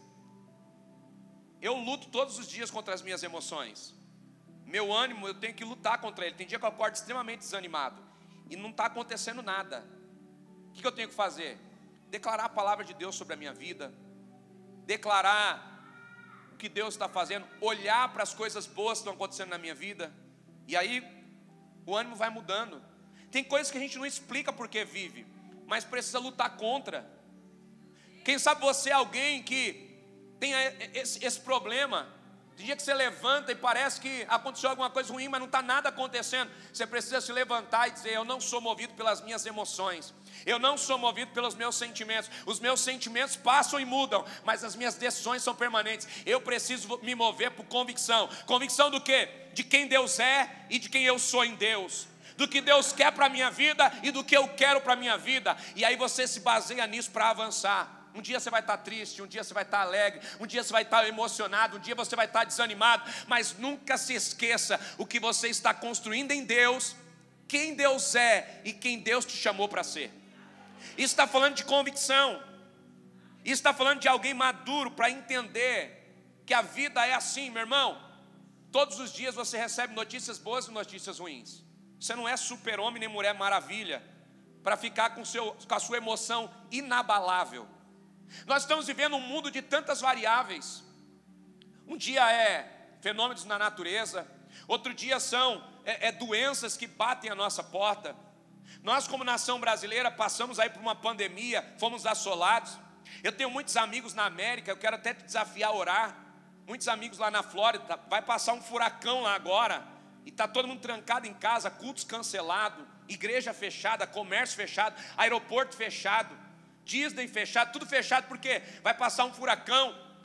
Eu luto todos os dias contra as minhas emoções. Meu ânimo, eu tenho que lutar contra ele. Tem dia que eu acordo extremamente desanimado e não está acontecendo nada. O que eu tenho que fazer? Declarar a palavra de Deus sobre a minha vida, declarar o que Deus está fazendo, olhar para as coisas boas que estão acontecendo na minha vida, e aí o ânimo vai mudando. Tem coisas que a gente não explica porque vive, mas precisa lutar contra. Quem sabe você é alguém que tem esse, esse problema. Tem dia que você levanta e parece que aconteceu alguma coisa ruim, mas não está nada acontecendo. Você precisa se levantar e dizer: eu não sou movido pelas minhas emoções, eu não sou movido pelos meus sentimentos. Os meus sentimentos passam e mudam, mas as minhas decisões são permanentes. Eu preciso me mover por convicção. Convicção do quê? De quem Deus é e de quem eu sou em Deus, do que Deus quer para a minha vida e do que eu quero para a minha vida. E aí você se baseia nisso para avançar. Um dia você vai estar triste, um dia você vai estar alegre, um dia você vai estar emocionado, um dia você vai estar desanimado, mas nunca se esqueça o que você está construindo em Deus, quem Deus é e quem Deus te chamou para ser. Isso está falando de convicção, isso está falando de alguém maduro para entender que a vida é assim, meu irmão. Todos os dias você recebe notícias boas e notícias ruins. Você não é super-homem nem mulher maravilha para ficar com, seu, com a sua emoção inabalável. Nós estamos vivendo um mundo de tantas variáveis. Um dia é fenômenos na natureza, outro dia são é, é doenças que batem a nossa porta. Nós, como nação brasileira, passamos aí por uma pandemia, fomos assolados. Eu tenho muitos amigos na América, eu quero até te desafiar a orar. Muitos amigos lá na Flórida, vai passar um furacão lá agora, e está todo mundo trancado em casa, cultos cancelados, igreja fechada, comércio fechado, aeroporto fechado, Disney fechado, tudo fechado, porque vai passar um furacão.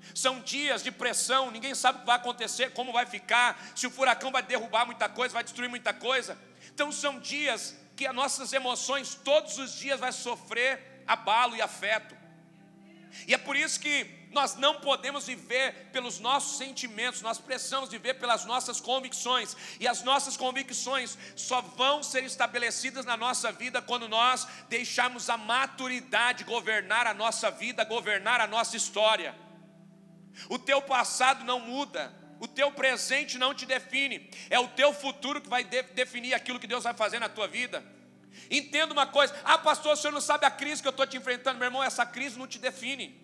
São dias de pressão, ninguém sabe o que vai acontecer, como vai ficar, se o furacão vai derrubar muita coisa, vai destruir muita coisa. Então são dias que as nossas emoções todos os dias vai sofrer abalo e afeto. E é por isso que nós não podemos viver pelos nossos sentimentos, nós precisamos viver pelas nossas convicções. E as nossas convicções só vão ser estabelecidas na nossa vida quando nós deixarmos a maturidade governar a nossa vida, governar a nossa história. O teu passado não muda, o teu presente não te define, é o teu futuro que vai de- definir aquilo que Deus vai fazer na tua vida. Entenda uma coisa: ah, pastor, o senhor não sabe a crise que eu estou te enfrentando. Meu irmão, essa crise não te define.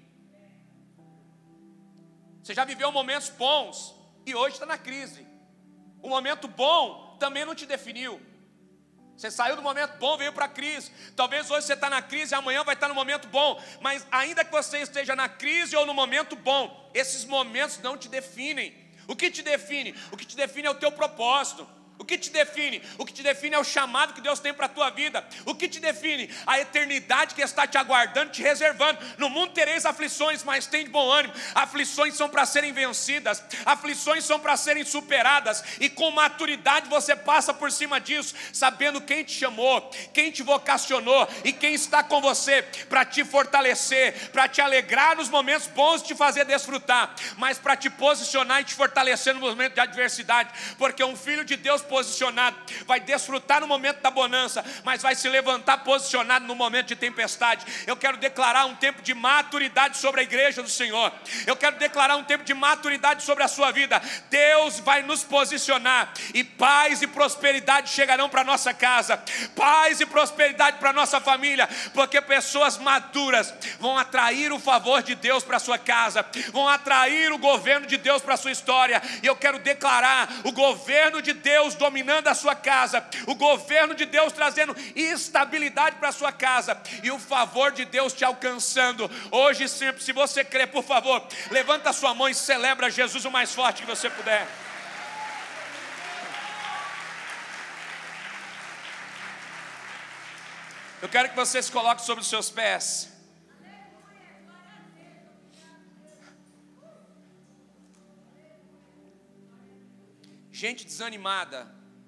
Você já viveu momentos bons e hoje está na crise. O momento bom também não te definiu. Você saiu do momento bom, veio para a crise. Talvez hoje você está na crise e amanhã vai estar no momento bom. Mas ainda que você esteja na crise ou no momento bom, esses momentos não te definem. O que te define? O que te define é o teu propósito. O que te define? O que te define é o chamado que Deus tem para a tua vida. O que te define? A eternidade que está te aguardando, te reservando. No mundo tereis aflições, mas tem de bom ânimo. Aflições são para serem vencidas, aflições são para serem superadas. E com maturidade você passa por cima disso, sabendo quem te chamou, quem te vocacionou e quem está com você para te fortalecer, para te alegrar nos momentos bons e te fazer desfrutar, mas para te posicionar e te fortalecer no momento de adversidade. Porque um filho de Deus posicionado vai desfrutar no momento da bonança, mas vai se levantar posicionado no momento de tempestade. Eu quero declarar um tempo de maturidade sobre a igreja do Senhor. Eu quero declarar um tempo de maturidade sobre a sua vida. Deus vai nos posicionar e paz e prosperidade chegarão para nossa casa, paz e prosperidade para nossa família, porque pessoas maduras vão atrair o favor de Deus para sua casa, vão atrair o governo de Deus para sua história. E eu quero declarar o governo de Deus dominando a sua casa, o governo de Deus trazendo estabilidade para a sua casa e o favor de Deus te alcançando hoje e sempre. Se você crê, por favor, levanta a sua mão e celebra Jesus o mais forte que você puder. Eu quero que você se coloque sobre os seus pés. Gente desanimada,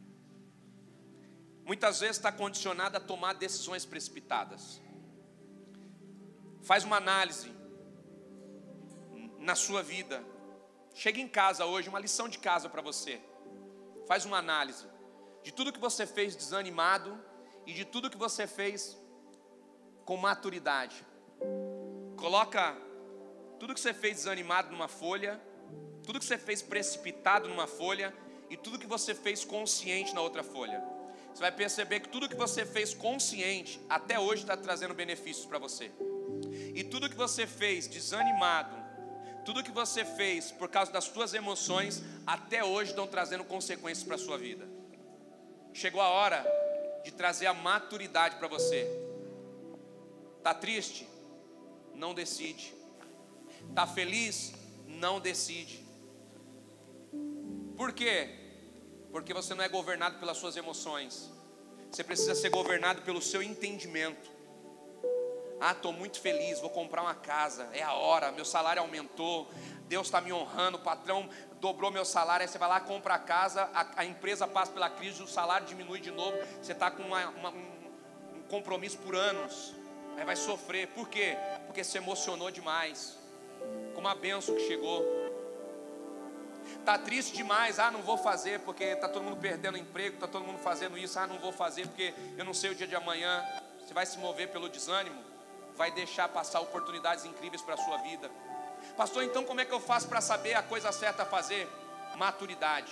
muitas vezes está condicionada a tomar decisões precipitadas. Faz uma análise na sua vida. Chega em casa hoje, uma lição de casa para você. Faz uma análise de tudo que você fez desanimado e de tudo que você fez com maturidade. Coloca tudo que você fez desanimado numa folha, tudo que você fez precipitado numa folha e tudo que você fez consciente na outra folha. Você vai perceber que tudo que você fez consciente até hoje está trazendo benefícios para você. E tudo que você fez desanimado, tudo que você fez por causa das suas emoções, até hoje estão trazendo consequências para a sua vida. Chegou a hora de trazer a maturidade para você. Está triste? Não decide. Está feliz? Não decide. Por quê? Porque você não é governado pelas suas emoções. Você precisa ser governado pelo seu entendimento. Ah, estou muito feliz, vou comprar uma casa, é a hora, meu salário aumentou, Deus está me honrando, o patrão dobrou meu salário. Aí você vai lá, compra a casa, a, a empresa passa pela crise, o salário diminui de novo, você está com uma, uma, um, um compromisso por anos, aí vai sofrer. Por quê? Porque se emocionou demais com uma bênção que chegou. Está triste demais, ah, não vou fazer porque está todo mundo perdendo emprego, está todo mundo fazendo isso, ah, não vou fazer porque eu não sei o dia de amanhã. Você vai se mover pelo desânimo, vai deixar passar oportunidades incríveis para a sua vida. Pastor, então como é que eu faço para saber a coisa certa a fazer? Maturidade.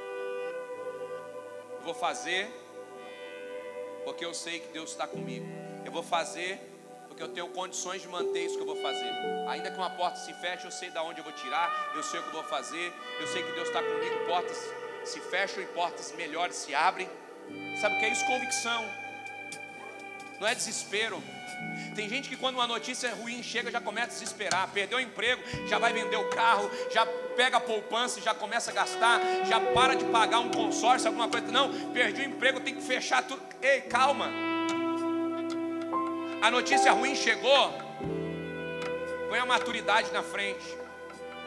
Eu vou fazer porque eu sei que Deus está comigo. Eu vou fazer porque eu tenho condições de manter isso que eu vou fazer. Ainda que uma porta se feche, eu sei de onde eu vou tirar, eu sei o que eu vou fazer, eu sei que Deus está comigo. Portas se fecham e portas melhores se abrem. Sabe o que é isso? Convicção. Não é desespero. Tem gente que quando uma notícia ruim chega já começa a desesperar. Perdeu o emprego, já vai vender o carro, já pega a poupança e já começa a gastar, já para de pagar um consórcio, alguma coisa. Não, perdi o emprego, tem que fechar tudo. Ei, calma. A notícia ruim chegou, põe a maturidade na frente.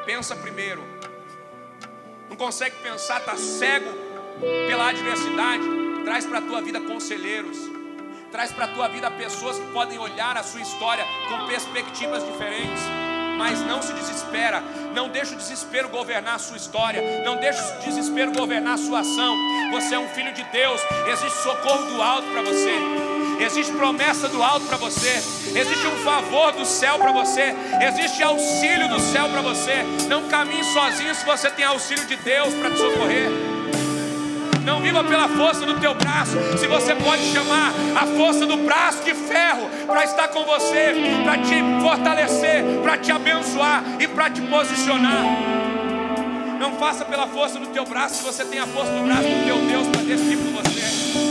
pensa primeiro. Não consegue pensar, está cego pela adversidade. Traz para a tua vida conselheiros. Traz para a tua vida pessoas que podem olhar a sua história com perspectivas diferentes. Mas não se desespera. Não deixa o desespero governar a sua história. Não deixa o desespero governar a sua ação. Você é um filho de Deus. Existe socorro do alto para você. Existe promessa do alto para você. Existe um favor do céu para você. Existe auxílio do céu para você. Não caminhe sozinho se você tem auxílio de Deus para te socorrer. Não viva pela força do teu braço, se você pode chamar a força do braço de ferro para estar com você, para te fortalecer, para te abençoar e para te posicionar. Não faça pela força do teu braço, se você tem a força do braço do teu Deus para decidir por você.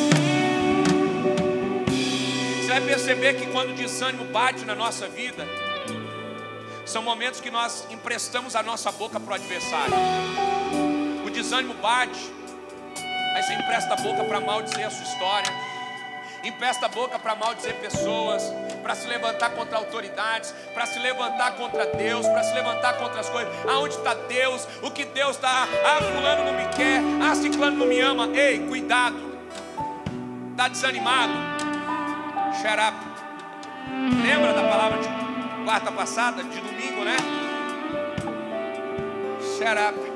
Você vai perceber que quando o desânimo bate na nossa vida, são momentos que nós emprestamos a nossa boca para o adversário. O desânimo bate, aí você empresta a boca para maldizer a sua história, empresta a boca para maldizer pessoas, para se levantar contra autoridades, para se levantar contra Deus, para se levantar contra as coisas. Aonde está Deus? O que Deus está? Ah, fulano não me quer, ah, ciclano não me ama. Ei, cuidado. Está desanimado? Shut up. Lembra da palavra de quarta passada, de domingo, né? Shut up.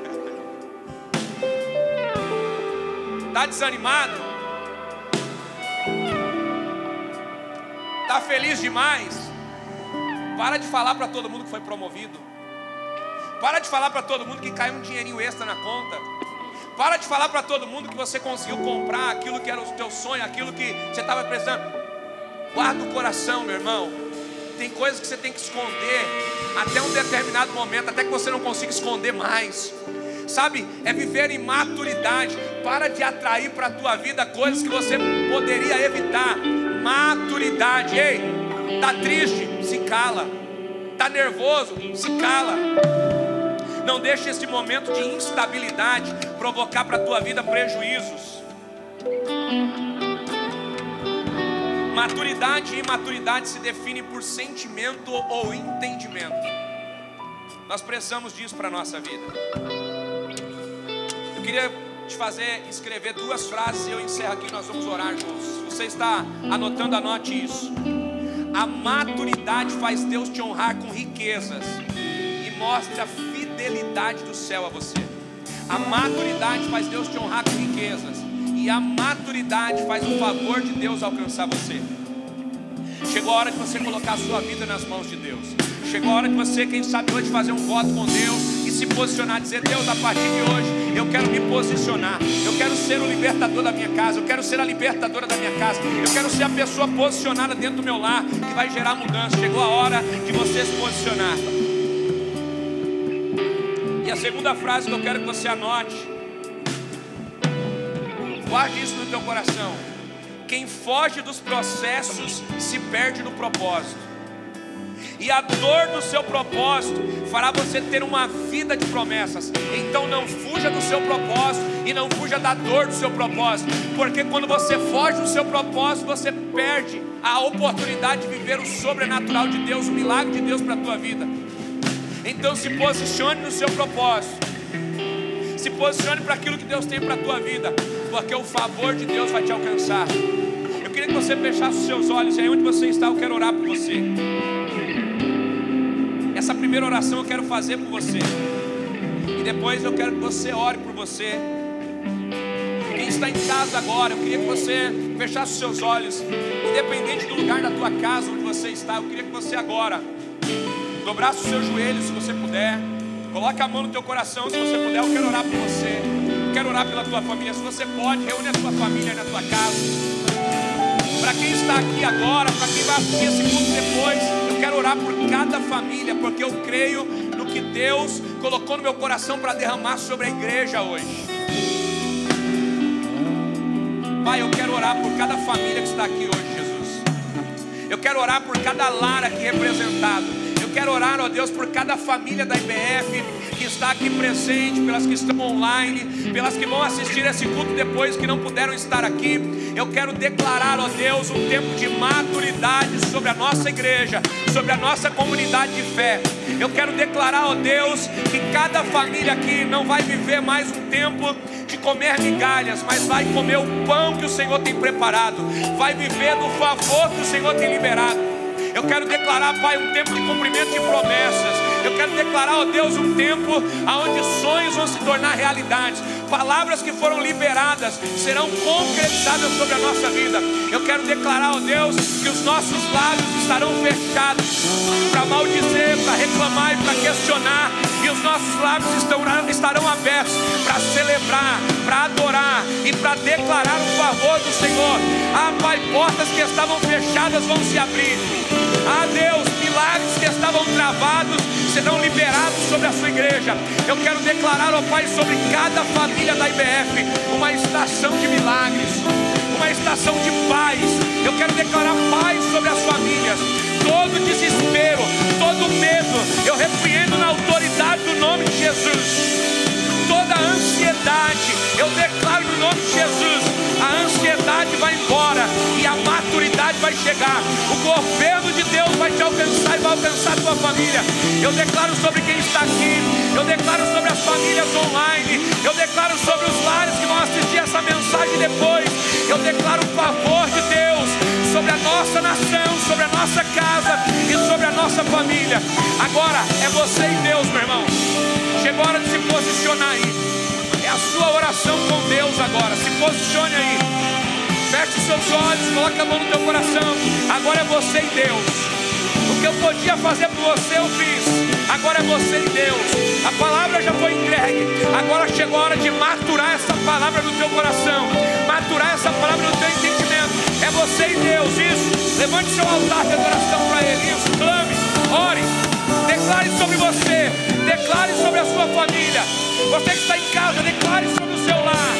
Está desanimado? Está feliz demais? Para de falar para todo mundo que foi promovido. Para de falar para todo mundo que caiu um dinheirinho extra na conta. Para de falar para todo mundo que você conseguiu comprar aquilo que era o teu sonho, aquilo que você estava precisando. Guarda o coração, meu irmão. Tem coisas que você tem que esconder até um determinado momento, até que você não consiga esconder mais. Sabe, é viver em maturidade. Para de atrair para a tua vida coisas que você poderia evitar. Maturidade. Ei, tá triste? Se cala. Tá nervoso? Se cala. Não deixe esse momento de instabilidade provocar para a tua vida prejuízos. Maturidade e imaturidade se definem por sentimento ou entendimento. Nós precisamos disso para a nossa vida. Eu queria te fazer escrever duas frases e eu encerro aqui e nós vamos orar juntos. Se você está anotando, anote isso. A maturidade faz Deus te honrar com riquezas e mostra a fidelidade do céu a você. A maturidade faz Deus te honrar com riquezas e a maturidade faz o favor de Deus alcançar você. Chegou a hora de você colocar a sua vida nas mãos de Deus. Chegou a hora de você, quem sabe hoje, fazer um voto com Deus e se posicionar, dizer: Deus, a partir de hoje eu quero me posicionar. Eu quero ser o libertador da minha casa. Eu quero ser a libertadora da minha casa. Eu quero ser a pessoa posicionada dentro do meu lar, que vai gerar mudança. Chegou a hora de você se posicionar. E a segunda frase que eu quero que você anote, guarde isso no teu coração: quem foge dos processos se perde no propósito. E a dor do seu propósito fará você ter uma vida de promessas. Então não fuja do seu propósito e não fuja da dor do seu propósito. Porque quando você foge do seu propósito, você perde a oportunidade de viver o sobrenatural de Deus, o milagre de Deus para a tua vida. Então se posicione no seu propósito. Se posicione para aquilo que Deus tem para a tua vida, porque o favor de Deus vai te alcançar. Eu queria que você fechasse os seus olhos. E aí onde você está, eu quero orar por você. Essa primeira oração eu quero fazer por você, e depois eu quero que você ore por você. Quem está em casa agora, eu queria que você fechasse os seus olhos, independente do lugar da tua casa onde você está. Eu queria que você agora dobrasse os seus joelhos, se você puder. Coloque a mão no teu coração, se você puder. Eu quero orar por você, eu quero orar pela tua família. Se você pode, reúne a tua família na tua casa. Para quem está aqui agora, para quem vai assistir esse culto depois, eu quero orar por cada família, porque eu creio no que Deus colocou no meu coração para derramar sobre a igreja hoje. Pai, eu quero orar por cada família que está aqui hoje, Jesus. Eu quero orar por cada lar aqui representado. Eu quero orar, ó Deus, por cada família da I B F que está aqui presente, pelas que estão online, pelas que vão assistir esse culto depois, que não puderam estar aqui. Eu quero declarar, ó Deus, um tempo de maturidade sobre a nossa igreja, sobre a nossa comunidade de fé. Eu quero declarar, ó Deus, que cada família aqui não vai viver mais um tempo de comer migalhas, mas vai comer o pão que o Senhor tem preparado, vai viver do favor que o Senhor tem liberado. Eu quero declarar, Pai, um tempo de cumprimento de promessas. Eu quero declarar, ó Deus, um tempo onde sonhos vão se tornar realidades. Palavras que foram liberadas serão concretizadas sobre a nossa vida. Eu quero declarar, ó Deus, que os nossos lábios estarão fechados para maldizer, para reclamar e para questionar. E os nossos lábios estarão, estarão abertos para celebrar, para adorar e para declarar o favor do Senhor. Ah, Pai, portas que estavam fechadas vão se abrir. Ah, Deus, milagres que estavam travados serão liberados sobre a sua igreja. Eu quero declarar, ó Pai, sobre cada família da I B F uma estação de milagres, uma estação de paz. Eu quero declarar paz sobre as famílias. Todo desespero, todo medo, eu repreendo na autoridade do nome de Jesus. Toda ansiedade, eu declaro no nome de Jesus, a ansiedade vai embora e a maturidade vai chegar. O governo de Deus vai te alcançar e vai alcançar a tua família. Eu declaro sobre quem está aqui, eu declaro sobre as famílias online, eu declaro sobre os lares que vão assistir essa mensagem depois. Eu declaro o favor de Deus sobre a nossa nação, sobre a nossa casa e sobre a nossa família. Agora é você e Deus, meu irmão. Chegou a hora de se posicionar aí. É a sua oração com Deus agora. Se posicione aí. Feche os seus olhos, coloque a mão no teu coração. Agora é você e Deus. O que eu podia fazer por você eu fiz. Agora é você e Deus. A palavra já foi entregue. Agora chegou a hora de maturar essa palavra no teu coração. Maturar essa palavra no teu entendimento. É você e Deus, isso. Levante seu altar de adoração para Ele. Isso, clame, ore. Declare sobre você, declare sobre a sua família. Você que está em casa, declare sobre o seu lar.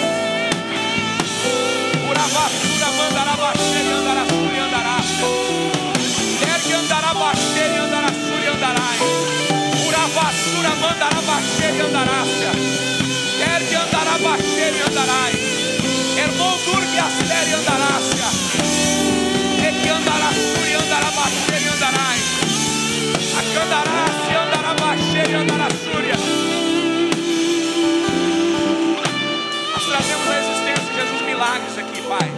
Uravassura mandarabaxere andarassuri andaraça. Ergue andarabaxere andarassuri andarai. Uravassura mandarabaxere andaraça. Ergue andarabaxere andarai. Irmão durgue astere andaraça. Ergue andarassuri andarabaxere andarai. Acandará-se, andarabaxere, andarassúria. Nós trazemos a existência, Jesus, milagres aqui, Pai.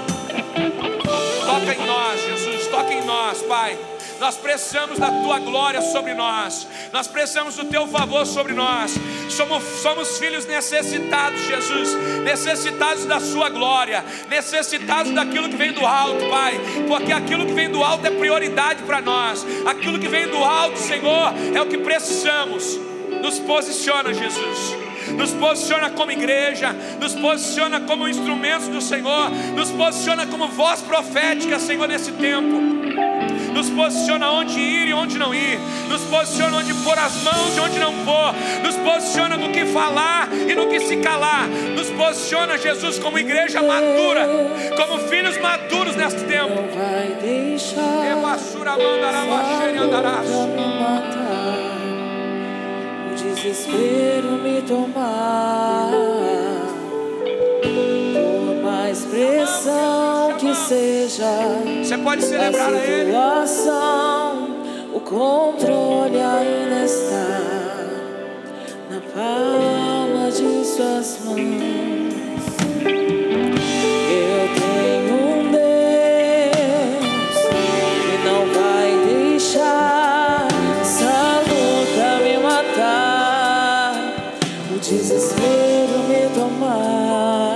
Toca em nós, Jesus, toca em nós, Pai. Nós precisamos da Tua glória sobre nós. Nós precisamos do Teu favor sobre nós. Somos, somos filhos necessitados, Jesus. Necessitados da Sua glória. Necessitados daquilo que vem do alto, Pai. Porque aquilo que vem do alto é prioridade para nós. Aquilo que vem do alto, Senhor, é o que precisamos. Nos posiciona, Jesus. Nos posiciona como igreja. Nos posiciona como instrumentos do Senhor. Nos posiciona como voz profética, Senhor, nesse tempo. Nos posiciona onde ir e onde não ir. Nos posiciona onde pôr as mãos e onde não pôr. Nos posiciona no que falar e no que se calar. Nos posiciona, Jesus, como igreja madura, como filhos maduros neste tempo. Não vai deixar o desespero me tomar. Por mais pressão que seja, você pode celebrar a Ele. O controle ainda está na palma de suas mãos. Eu tenho um Deus que não vai deixar essa luta me matar, o desespero me tomar.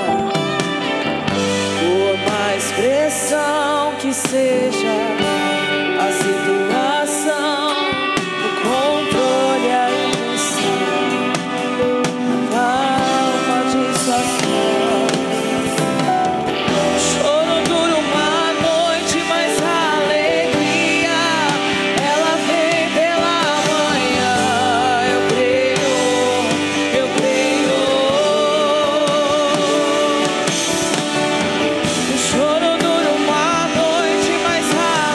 Por mais pressão que seja a situação, o controle ainda está na palma de suas mãos. O choro dura uma noite, mas a alegria ela vem pela manhã. Eu creio, eu creio. O choro dura uma noite, mas a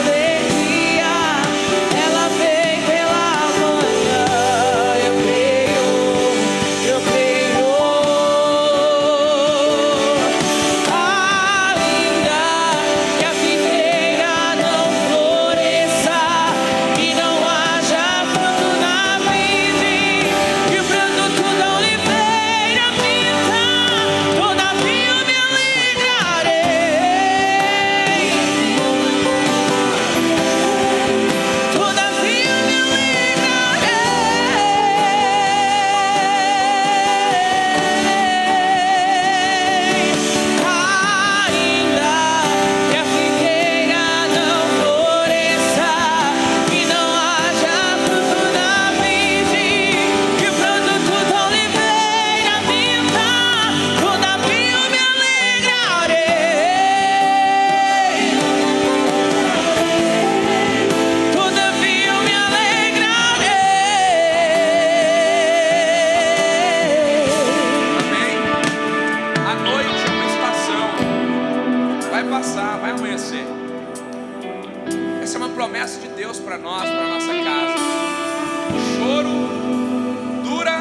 você. Essa é uma promessa de Deus para nós, para a nossa casa. O choro dura.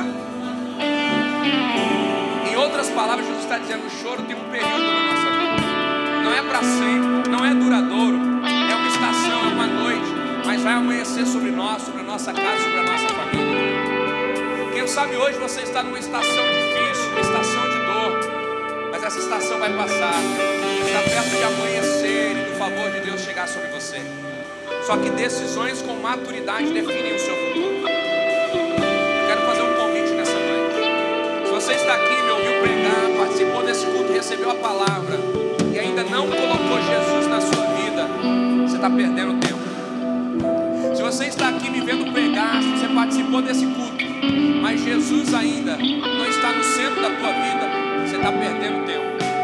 Em outras palavras, Jesus está dizendo: o choro tem um período na nossa vida. Não é para sempre, não é duradouro. É uma estação, é uma noite. Mas vai amanhecer sobre nós, sobre a nossa casa, sobre a nossa família. Quem sabe hoje você está numa estação difícil, uma estação de dor. Mas essa estação vai passar. Está perto de amanhecer e do favor de Deus chegar sobre você. Só que decisões com maturidade definem o seu futuro. Eu quero fazer um convite nessa noite. Se você está aqui, me ouviu pregar, participou desse culto, recebeu a palavra e ainda não colocou Jesus na sua vida, você está perdendo tempo. Se você está aqui me vendo pregar, se você participou desse culto, mas Jesus ainda não está no centro da tua vida, você está perdendo tempo.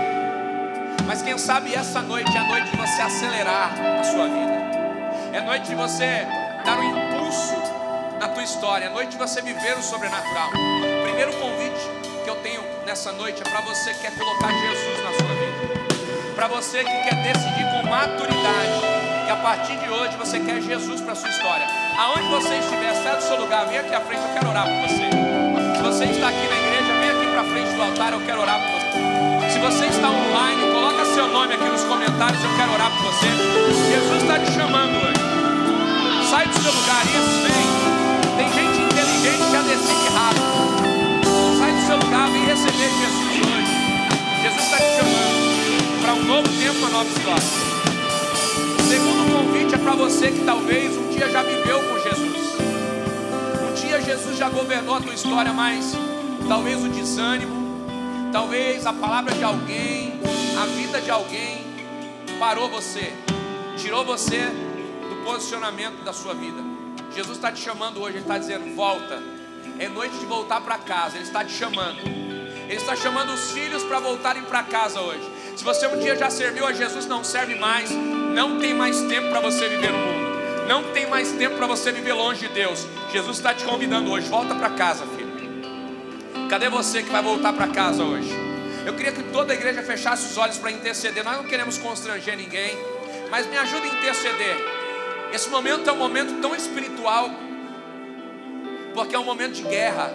Mas quem sabe essa noite é a noite de você acelerar a sua vida. É noite de você dar um impulso na tua história. É noite de você viver o sobrenatural. O primeiro convite que eu tenho nessa noite é para você que quer colocar Jesus na sua vida. Para você que quer decidir com maturidade que a partir de hoje você quer Jesus para a sua história. Aonde você estiver, sai do seu lugar, vem aqui à frente, eu quero orar por você. Se você está aqui na igreja, vem aqui para frente do altar, eu quero orar por você. Se você está online, coloca seu nome aqui nos comentários, eu quero orar por você. Jesus está te chamando hoje. Sai do seu lugar, isso, vem. Tem gente inteligente que já decide rápido. Sai do seu lugar, vem receber Jesus hoje. Jesus está te chamando para um novo tempo, uma nova história. O segundo convite é para você que talvez um dia já viveu com Jesus. Um dia Jesus já governou a tua história, mas talvez o desânimo, talvez a palavra de alguém, a vida de alguém parou você, tirou você do posicionamento da sua vida. Jesus está te chamando hoje, Ele está dizendo: volta. É noite de voltar para casa. Ele está te chamando. Ele está chamando os filhos para voltarem para casa hoje. Se você um dia já serviu a Jesus, não serve mais. Não tem mais tempo para você viver no mundo. Não tem mais tempo para você viver longe de Deus. Jesus está te convidando hoje. Volta para casa, filho. Cadê você que vai voltar para casa hoje? Eu queria que toda a igreja fechasse os olhos para interceder. Nós não queremos constranger ninguém, mas me ajuda a interceder. Esse momento é um momento tão espiritual, porque é um momento de guerra.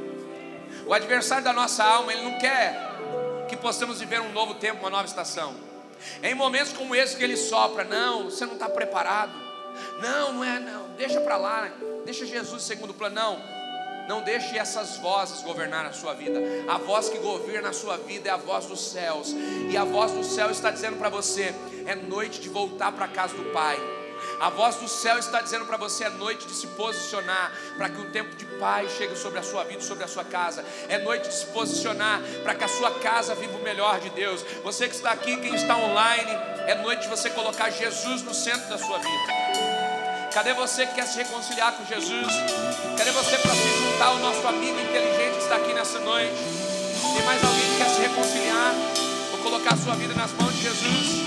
O adversário da nossa alma, ele não quer que possamos viver um novo tempo, uma nova estação. É em momentos como esse que ele sopra: não, você não está preparado. Não, não é, não, deixa para lá, deixa Jesus em segundo plano. Não. Não deixe essas vozes governar a sua vida. A voz que governa a sua vida é a voz dos céus. E a voz do céu está dizendo para você: é noite de voltar para a casa do Pai. A voz do céu está dizendo para você: é noite de se posicionar para que um tempo de paz chegue sobre a sua vida, sobre a sua casa. É noite de se posicionar para que a sua casa viva o melhor de Deus. Você que está aqui, quem está online, é noite de você colocar Jesus no centro da sua vida. Cadê você que quer se reconciliar com Jesus? Cadê você para se juntar ao nosso amigo inteligente que está aqui nessa noite? Tem mais alguém que quer se reconciliar? Vou colocar a sua vida nas mãos de Jesus.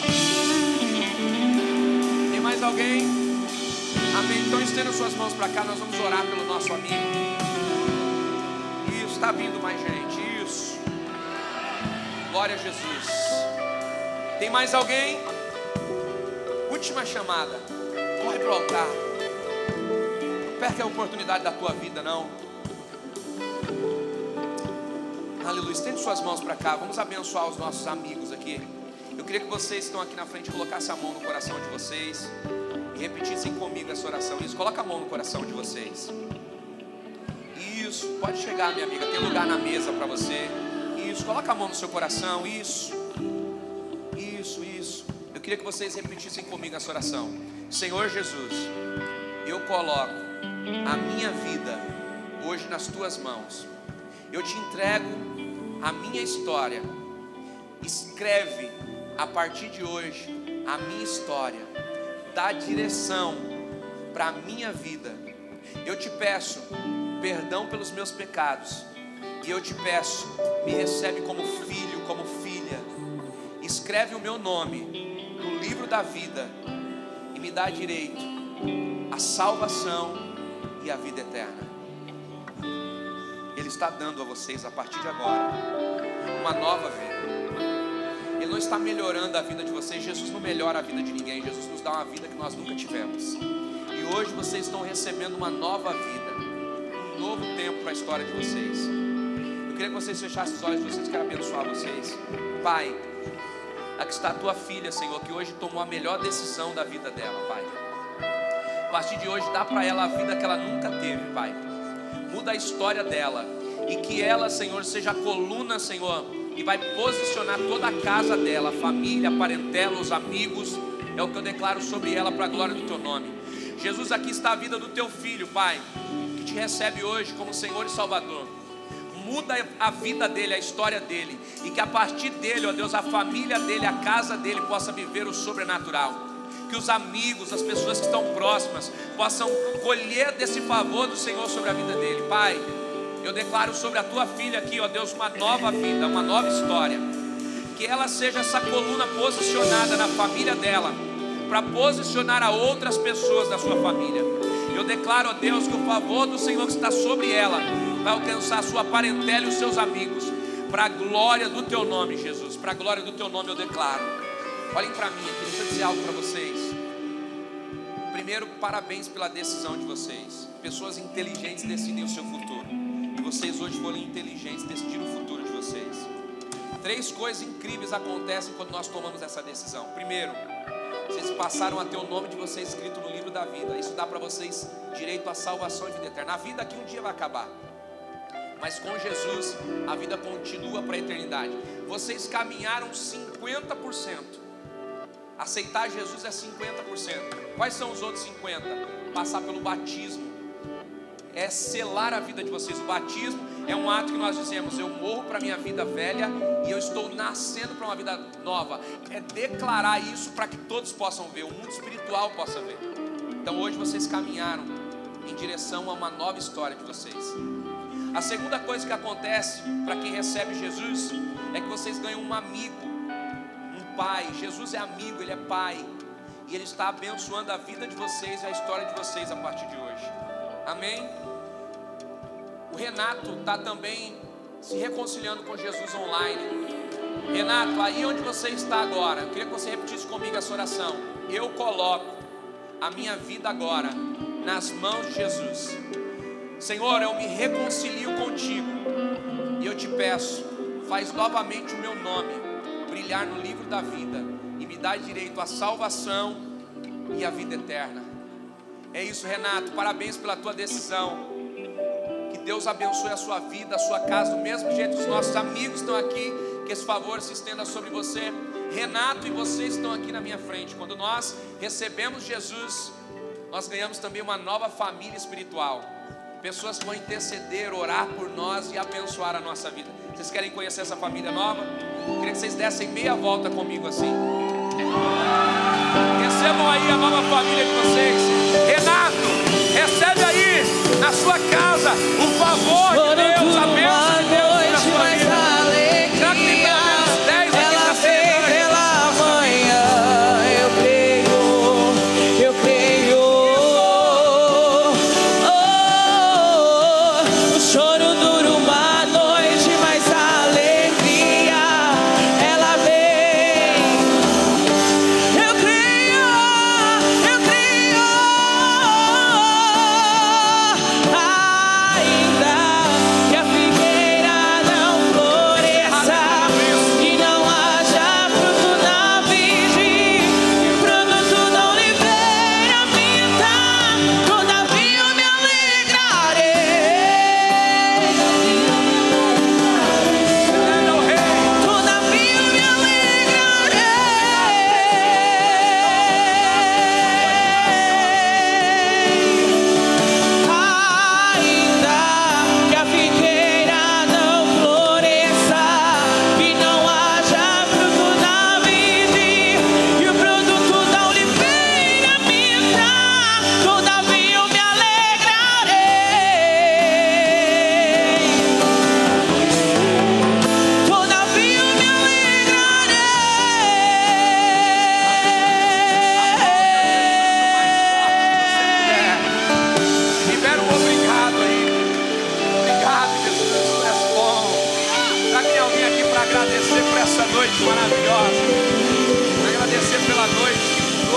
Tem mais alguém? Amém. Então estenda suas mãos para cá, nós vamos orar pelo nosso amigo. Isso, está vindo mais gente. Isso. Glória a Jesus. Tem mais alguém? Última chamada. Corre para o altar. Não perca a oportunidade da tua vida, não. Aleluia. Estende suas mãos para cá. Vamos abençoar os nossos amigos aqui. Eu queria que vocês que estão aqui na frente colocassem a mão no coração de vocês e repetissem comigo essa oração. Isso, coloca a mão no coração de vocês. Isso, pode chegar, minha amiga. Tem lugar na mesa para você. Isso, coloca a mão no seu coração. Isso, isso, isso. Eu queria que vocês repetissem comigo essa oração. Senhor Jesus, eu coloco a minha vida hoje nas tuas mãos. Eu te entrego a minha história. Escreve a partir de hoje a minha história. Dá direção para a minha vida. Eu te peço perdão pelos meus pecados. E eu te peço, me recebe como filho, como filha. Escreve o meu nome no livro da vida e me dá direito à salvação e à vida eterna. Ele está dando a vocês a partir de agora uma nova vida. Ele não está melhorando a vida de vocês. Jesus não melhora a vida de ninguém. Jesus nos dá uma vida que nós nunca tivemos. E hoje vocês estão recebendo uma nova vida, um novo tempo para a história de vocês. Eu queria que vocês fechassem os olhos de vocês, quero abençoar vocês. Pai, aqui está a tua filha, Senhor, que hoje tomou a melhor decisão da vida dela, Pai. A partir de hoje, dá para ela a vida que ela nunca teve, Pai. Muda a história dela. E que ela, Senhor, seja a coluna, Senhor, que vai posicionar toda a casa dela, a família, a parentela, os amigos. É o que eu declaro sobre ela para a glória do teu nome. Jesus, aqui está a vida do teu filho, Pai, que te recebe hoje como Senhor e Salvador. Muda a vida dele, a história dele, e que a partir dele, ó Deus, a família dele, a casa dele possa viver o sobrenatural. Que os amigos, as pessoas que estão próximas possam colher desse favor do Senhor sobre a vida dele. Pai, eu declaro sobre a tua filha aqui, ó Deus, uma nova vida, uma nova história. Que ela seja essa coluna posicionada na família dela, para posicionar a outras pessoas da sua família. Eu declaro, ó Deus, que o favor do Senhor que está sobre ela vai alcançar a sua parentela e os seus amigos, para a glória do teu nome, Jesus. Para a glória do teu nome eu declaro. Olhem para mim aqui, deixa eu dizer algo para vocês. Primeiro, parabéns pela decisão de vocês. Pessoas inteligentes decidem o seu futuro, e vocês hoje foram inteligentes, decidiram o futuro de vocês. Três coisas incríveis acontecem quando nós tomamos essa decisão. Primeiro, vocês passaram a ter o nome de vocês escrito no livro da vida. Isso dá para vocês direito à salvação e vida eterna. A vida aqui um dia vai acabar, mas com Jesus a vida continua para a eternidade. Vocês caminharam cinquenta por cento. Aceitar Jesus é cinquenta por cento. Quais são os outros cinquenta por cento? Passar pelo batismo. É selar a vida de vocês. O batismo é um ato que nós dizemos: eu morro para a minha vida velha e eu estou nascendo para uma vida nova. É declarar isso para que todos possam ver, o mundo espiritual possa ver. Então hoje vocês caminharam em direção a uma nova história de vocês. A segunda coisa que acontece para quem recebe Jesus é que vocês ganham um amigo, um pai. Jesus é amigo, Ele é pai, e Ele está abençoando a vida de vocês e a história de vocês a partir de hoje. Amém? O Renato está também se reconciliando com Jesus online. Renato, aí onde você está agora, eu queria que você repetisse comigo essa oração. Eu coloco a minha vida agora nas mãos de Jesus. Senhor, eu me reconcilio contigo e eu te peço, faz novamente o meu nome brilhar no livro da vida e me dá direito à salvação e à vida eterna. É isso, Renato, parabéns pela tua decisão. Que Deus abençoe a sua vida, a sua casa, do mesmo jeito que os nossos amigos estão aqui, que esse favor se estenda sobre você. Renato e vocês estão aqui na minha frente. Quando nós recebemos Jesus, nós ganhamos também uma nova família espiritual. Pessoas que vão interceder, orar por nós e abençoar a nossa vida. Vocês querem conhecer essa família nova? Eu queria que vocês dessem meia volta comigo assim. Recebam aí a nova família de vocês. Renato, recebe aí na sua casa o favor de Deus, a bênção de Deus na sua vida. Já que tem pelo menos dez aqui na cena pela manhã, eu creio, eu creio. Oh, o choro dura uma noite, mas a alegria ela vem. Eu creio, eu creio. Ainda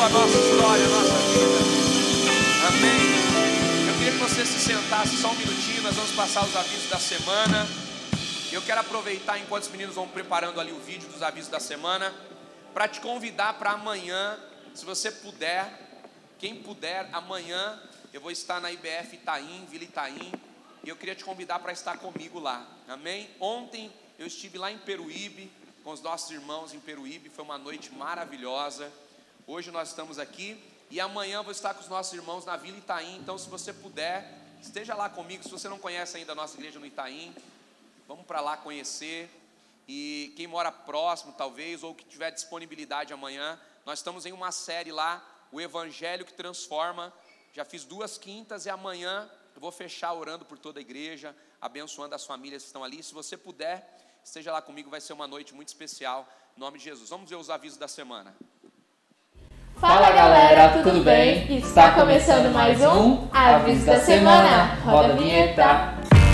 a nossa história, a nossa vida. Amém. Eu queria que você se sentasse só um minutinho, nós vamos passar os avisos da semana. Eu quero aproveitar enquanto os meninos vão preparando ali o vídeo dos avisos da semana, para te convidar para amanhã, se você puder, quem puder, amanhã eu vou estar na I B F Itaim, Vila Itaim, e eu queria te convidar para estar comigo lá, amém? Ontem eu estive lá em Peruíbe, com os nossos irmãos em Peruíbe, foi uma noite maravilhosa. Hoje nós estamos aqui, e amanhã eu vou estar com os nossos irmãos na Vila Itaim, então se você puder, esteja lá comigo. Se você não conhece ainda a nossa igreja no Itaim, vamos para lá conhecer. E quem mora próximo talvez, ou que tiver disponibilidade amanhã, nós estamos em uma série lá, o Evangelho que Transforma. Já fiz duas quintas e amanhã eu vou fechar orando por toda a igreja, abençoando as famílias que estão ali. Se você puder, esteja lá comigo, vai ser uma noite muito especial, em nome de Jesus. Vamos ver os avisos da semana. Fala galera, tudo bem? Está começando mais um Aviso da Semana. Roda a vinheta.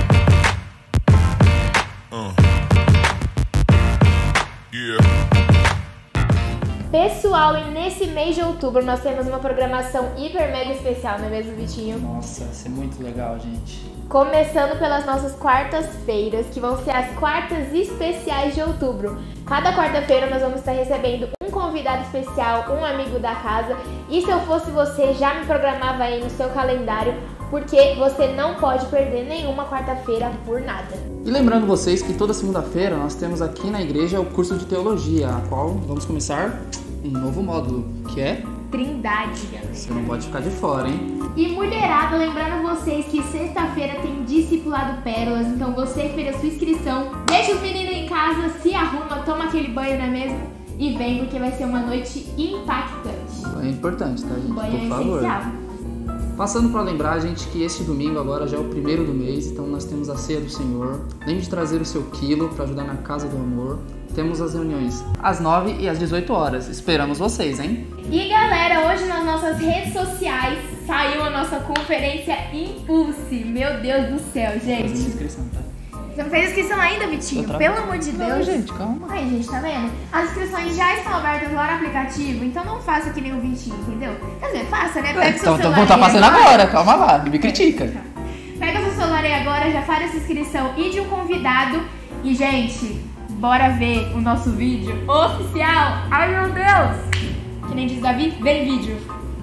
Pessoal, e nesse mês de outubro nós temos uma programação hiper mega especial, não é mesmo, Vitinho? Nossa, vai ser muito legal, gente. Começando pelas nossas quartas-feiras, que vão ser as quartas especiais de outubro. Cada quarta-feira nós vamos estar recebendo um convidado especial, um amigo da casa. E se eu fosse você, já me programava aí no seu calendário, porque você não pode perder nenhuma quarta-feira por nada. E lembrando vocês que toda segunda-feira nós temos aqui na igreja o curso de teologia, a qual vamos começar um novo módulo, que é Trindade. Você não pode ficar de fora, hein? E mulherada, lembrando vocês que sexta-feira tem Discipulado Pérolas, então você que fez a sua inscrição, deixa os meninos em casa, se arruma, toma aquele banho, não é mesmo? E vem, porque vai ser uma noite impactante. Banho é importante, tá, gente? Banho Por é favor. essencial. Passando para lembrar, gente, que este domingo agora já é o primeiro do mês, então nós temos a ceia do Senhor. Lembre de trazer o seu quilo para ajudar na Casa do Amor. Temos as reuniões às nove e às dezoito horas. Esperamos vocês, hein? E galera, hoje nas nossas redes sociais saiu a nossa conferência Impulse. Meu Deus do céu, gente. Fazendo inscrição, tá? Você não fez inscrição ainda, Vitinho? Pelo amor de Deus. Não, gente, calma. Aí, gente, tá vendo? As inscrições já estão abertas lá no aplicativo, então não faça que nem o Vitinho, entendeu? Quer dizer, faça, né? Pega o seu Então, celular então tá aí fazendo agora, calma lá, não me critica. Pega o seu celular aí agora, já faz essa inscrição e de um convidado. E, gente, bora ver o nosso vídeo oficial. Ai, meu Deus! Que nem diz Davi, vem vídeo.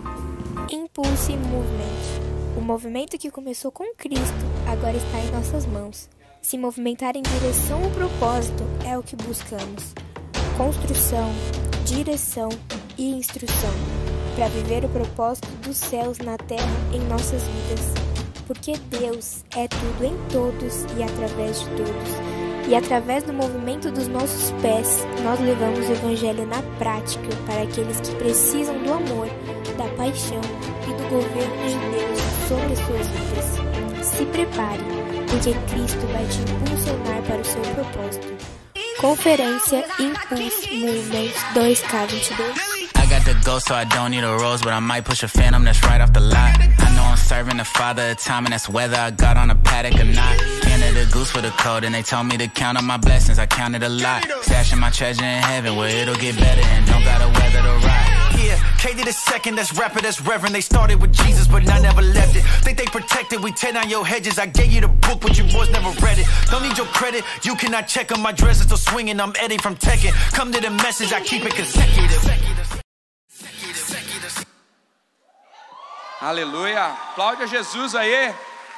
Impulse Movement. O movimento que começou com Cristo agora está em nossas mãos. Se movimentar em direção ao propósito é o que buscamos. Construção, direção e instrução para viver o propósito dos céus na terra em nossas vidas. Porque Deus é tudo em todos e através de todos. E através do movimento dos nossos pés, nós levamos o Evangelho na prática para aqueles que precisam do amor, da paixão e do governo de Deus sobre suas vidas. Se prepare, porque Cristo vai te impulsionar para o seu propósito. Conferência Impulse Movement dois K vinte e dois. I got the ghost, so I don't need a rose, but I might push a phantom that's right off the lot. I know I'm serving the Father of time, and that's whether I got on a paddock or not. Canada Goose for the code, and they told me to count on my blessings. I counted a lot, stashing my treasure in heaven where it'll get better and don't gotta weather the ride. Yeah, K D the second, that's rapper, that's reverend. They started with Jesus, but I never left it. Think they protected, we tear down your hedges. I gave you the book, but you boys never read it. Don't need your credit, you cannot check on my dress, it's still swinging. I'm Eddie from Tekken. Come to the message, I keep it consecutive. Aleluia, aplaude a Jesus aí.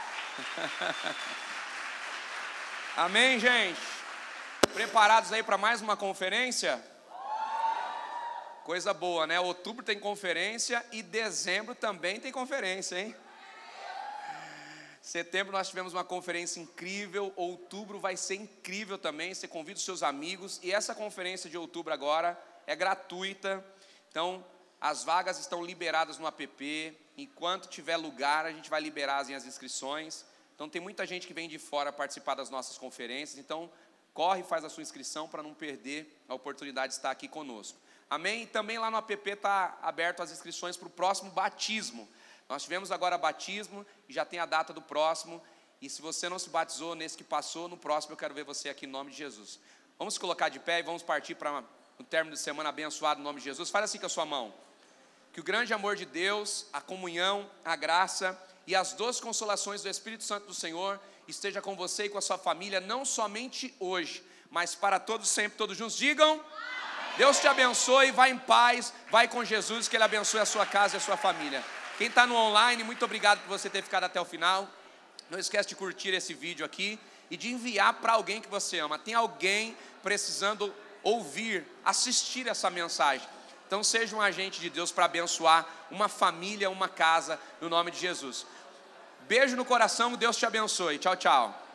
Amém, gente? Preparados aí para mais uma conferência? Coisa boa, né? Outubro tem conferência e dezembro também tem conferência, hein? Setembro nós tivemos uma conferência incrível, outubro vai ser incrível também, você convida os seus amigos. E essa conferência de outubro agora é gratuita, então as vagas estão liberadas no app. Enquanto tiver lugar, a gente vai liberar as inscrições. Então tem muita gente que vem de fora participar das nossas conferências, então corre e faz a sua inscrição para não perder a oportunidade de estar aqui conosco. Amém? E também lá no app está aberto as inscrições para o próximo batismo. Nós tivemos agora batismo e já tem a data do próximo. E se você não se batizou nesse que passou, no próximo eu quero ver você aqui em nome de Jesus. Vamos colocar de pé e vamos partir para um término de semana abençoado em nome de Jesus. Faz assim com a sua mão. Que o grande amor de Deus, a comunhão, a graça e as doces consolações do Espírito Santo do Senhor esteja com você e com a sua família, não somente hoje, mas para todos sempre, todos juntos. Digam, Deus te abençoe, vai em paz, vai com Jesus, que Ele abençoe a sua casa e a sua família. Quem está no online, muito obrigado por você ter ficado até o final. Não esquece de curtir esse vídeo aqui e de enviar para alguém que você ama. Tem alguém precisando ouvir, assistir essa mensagem. Então seja um agente de Deus para abençoar uma família, uma casa, no nome de Jesus. Beijo no coração, Deus te abençoe. Tchau, tchau.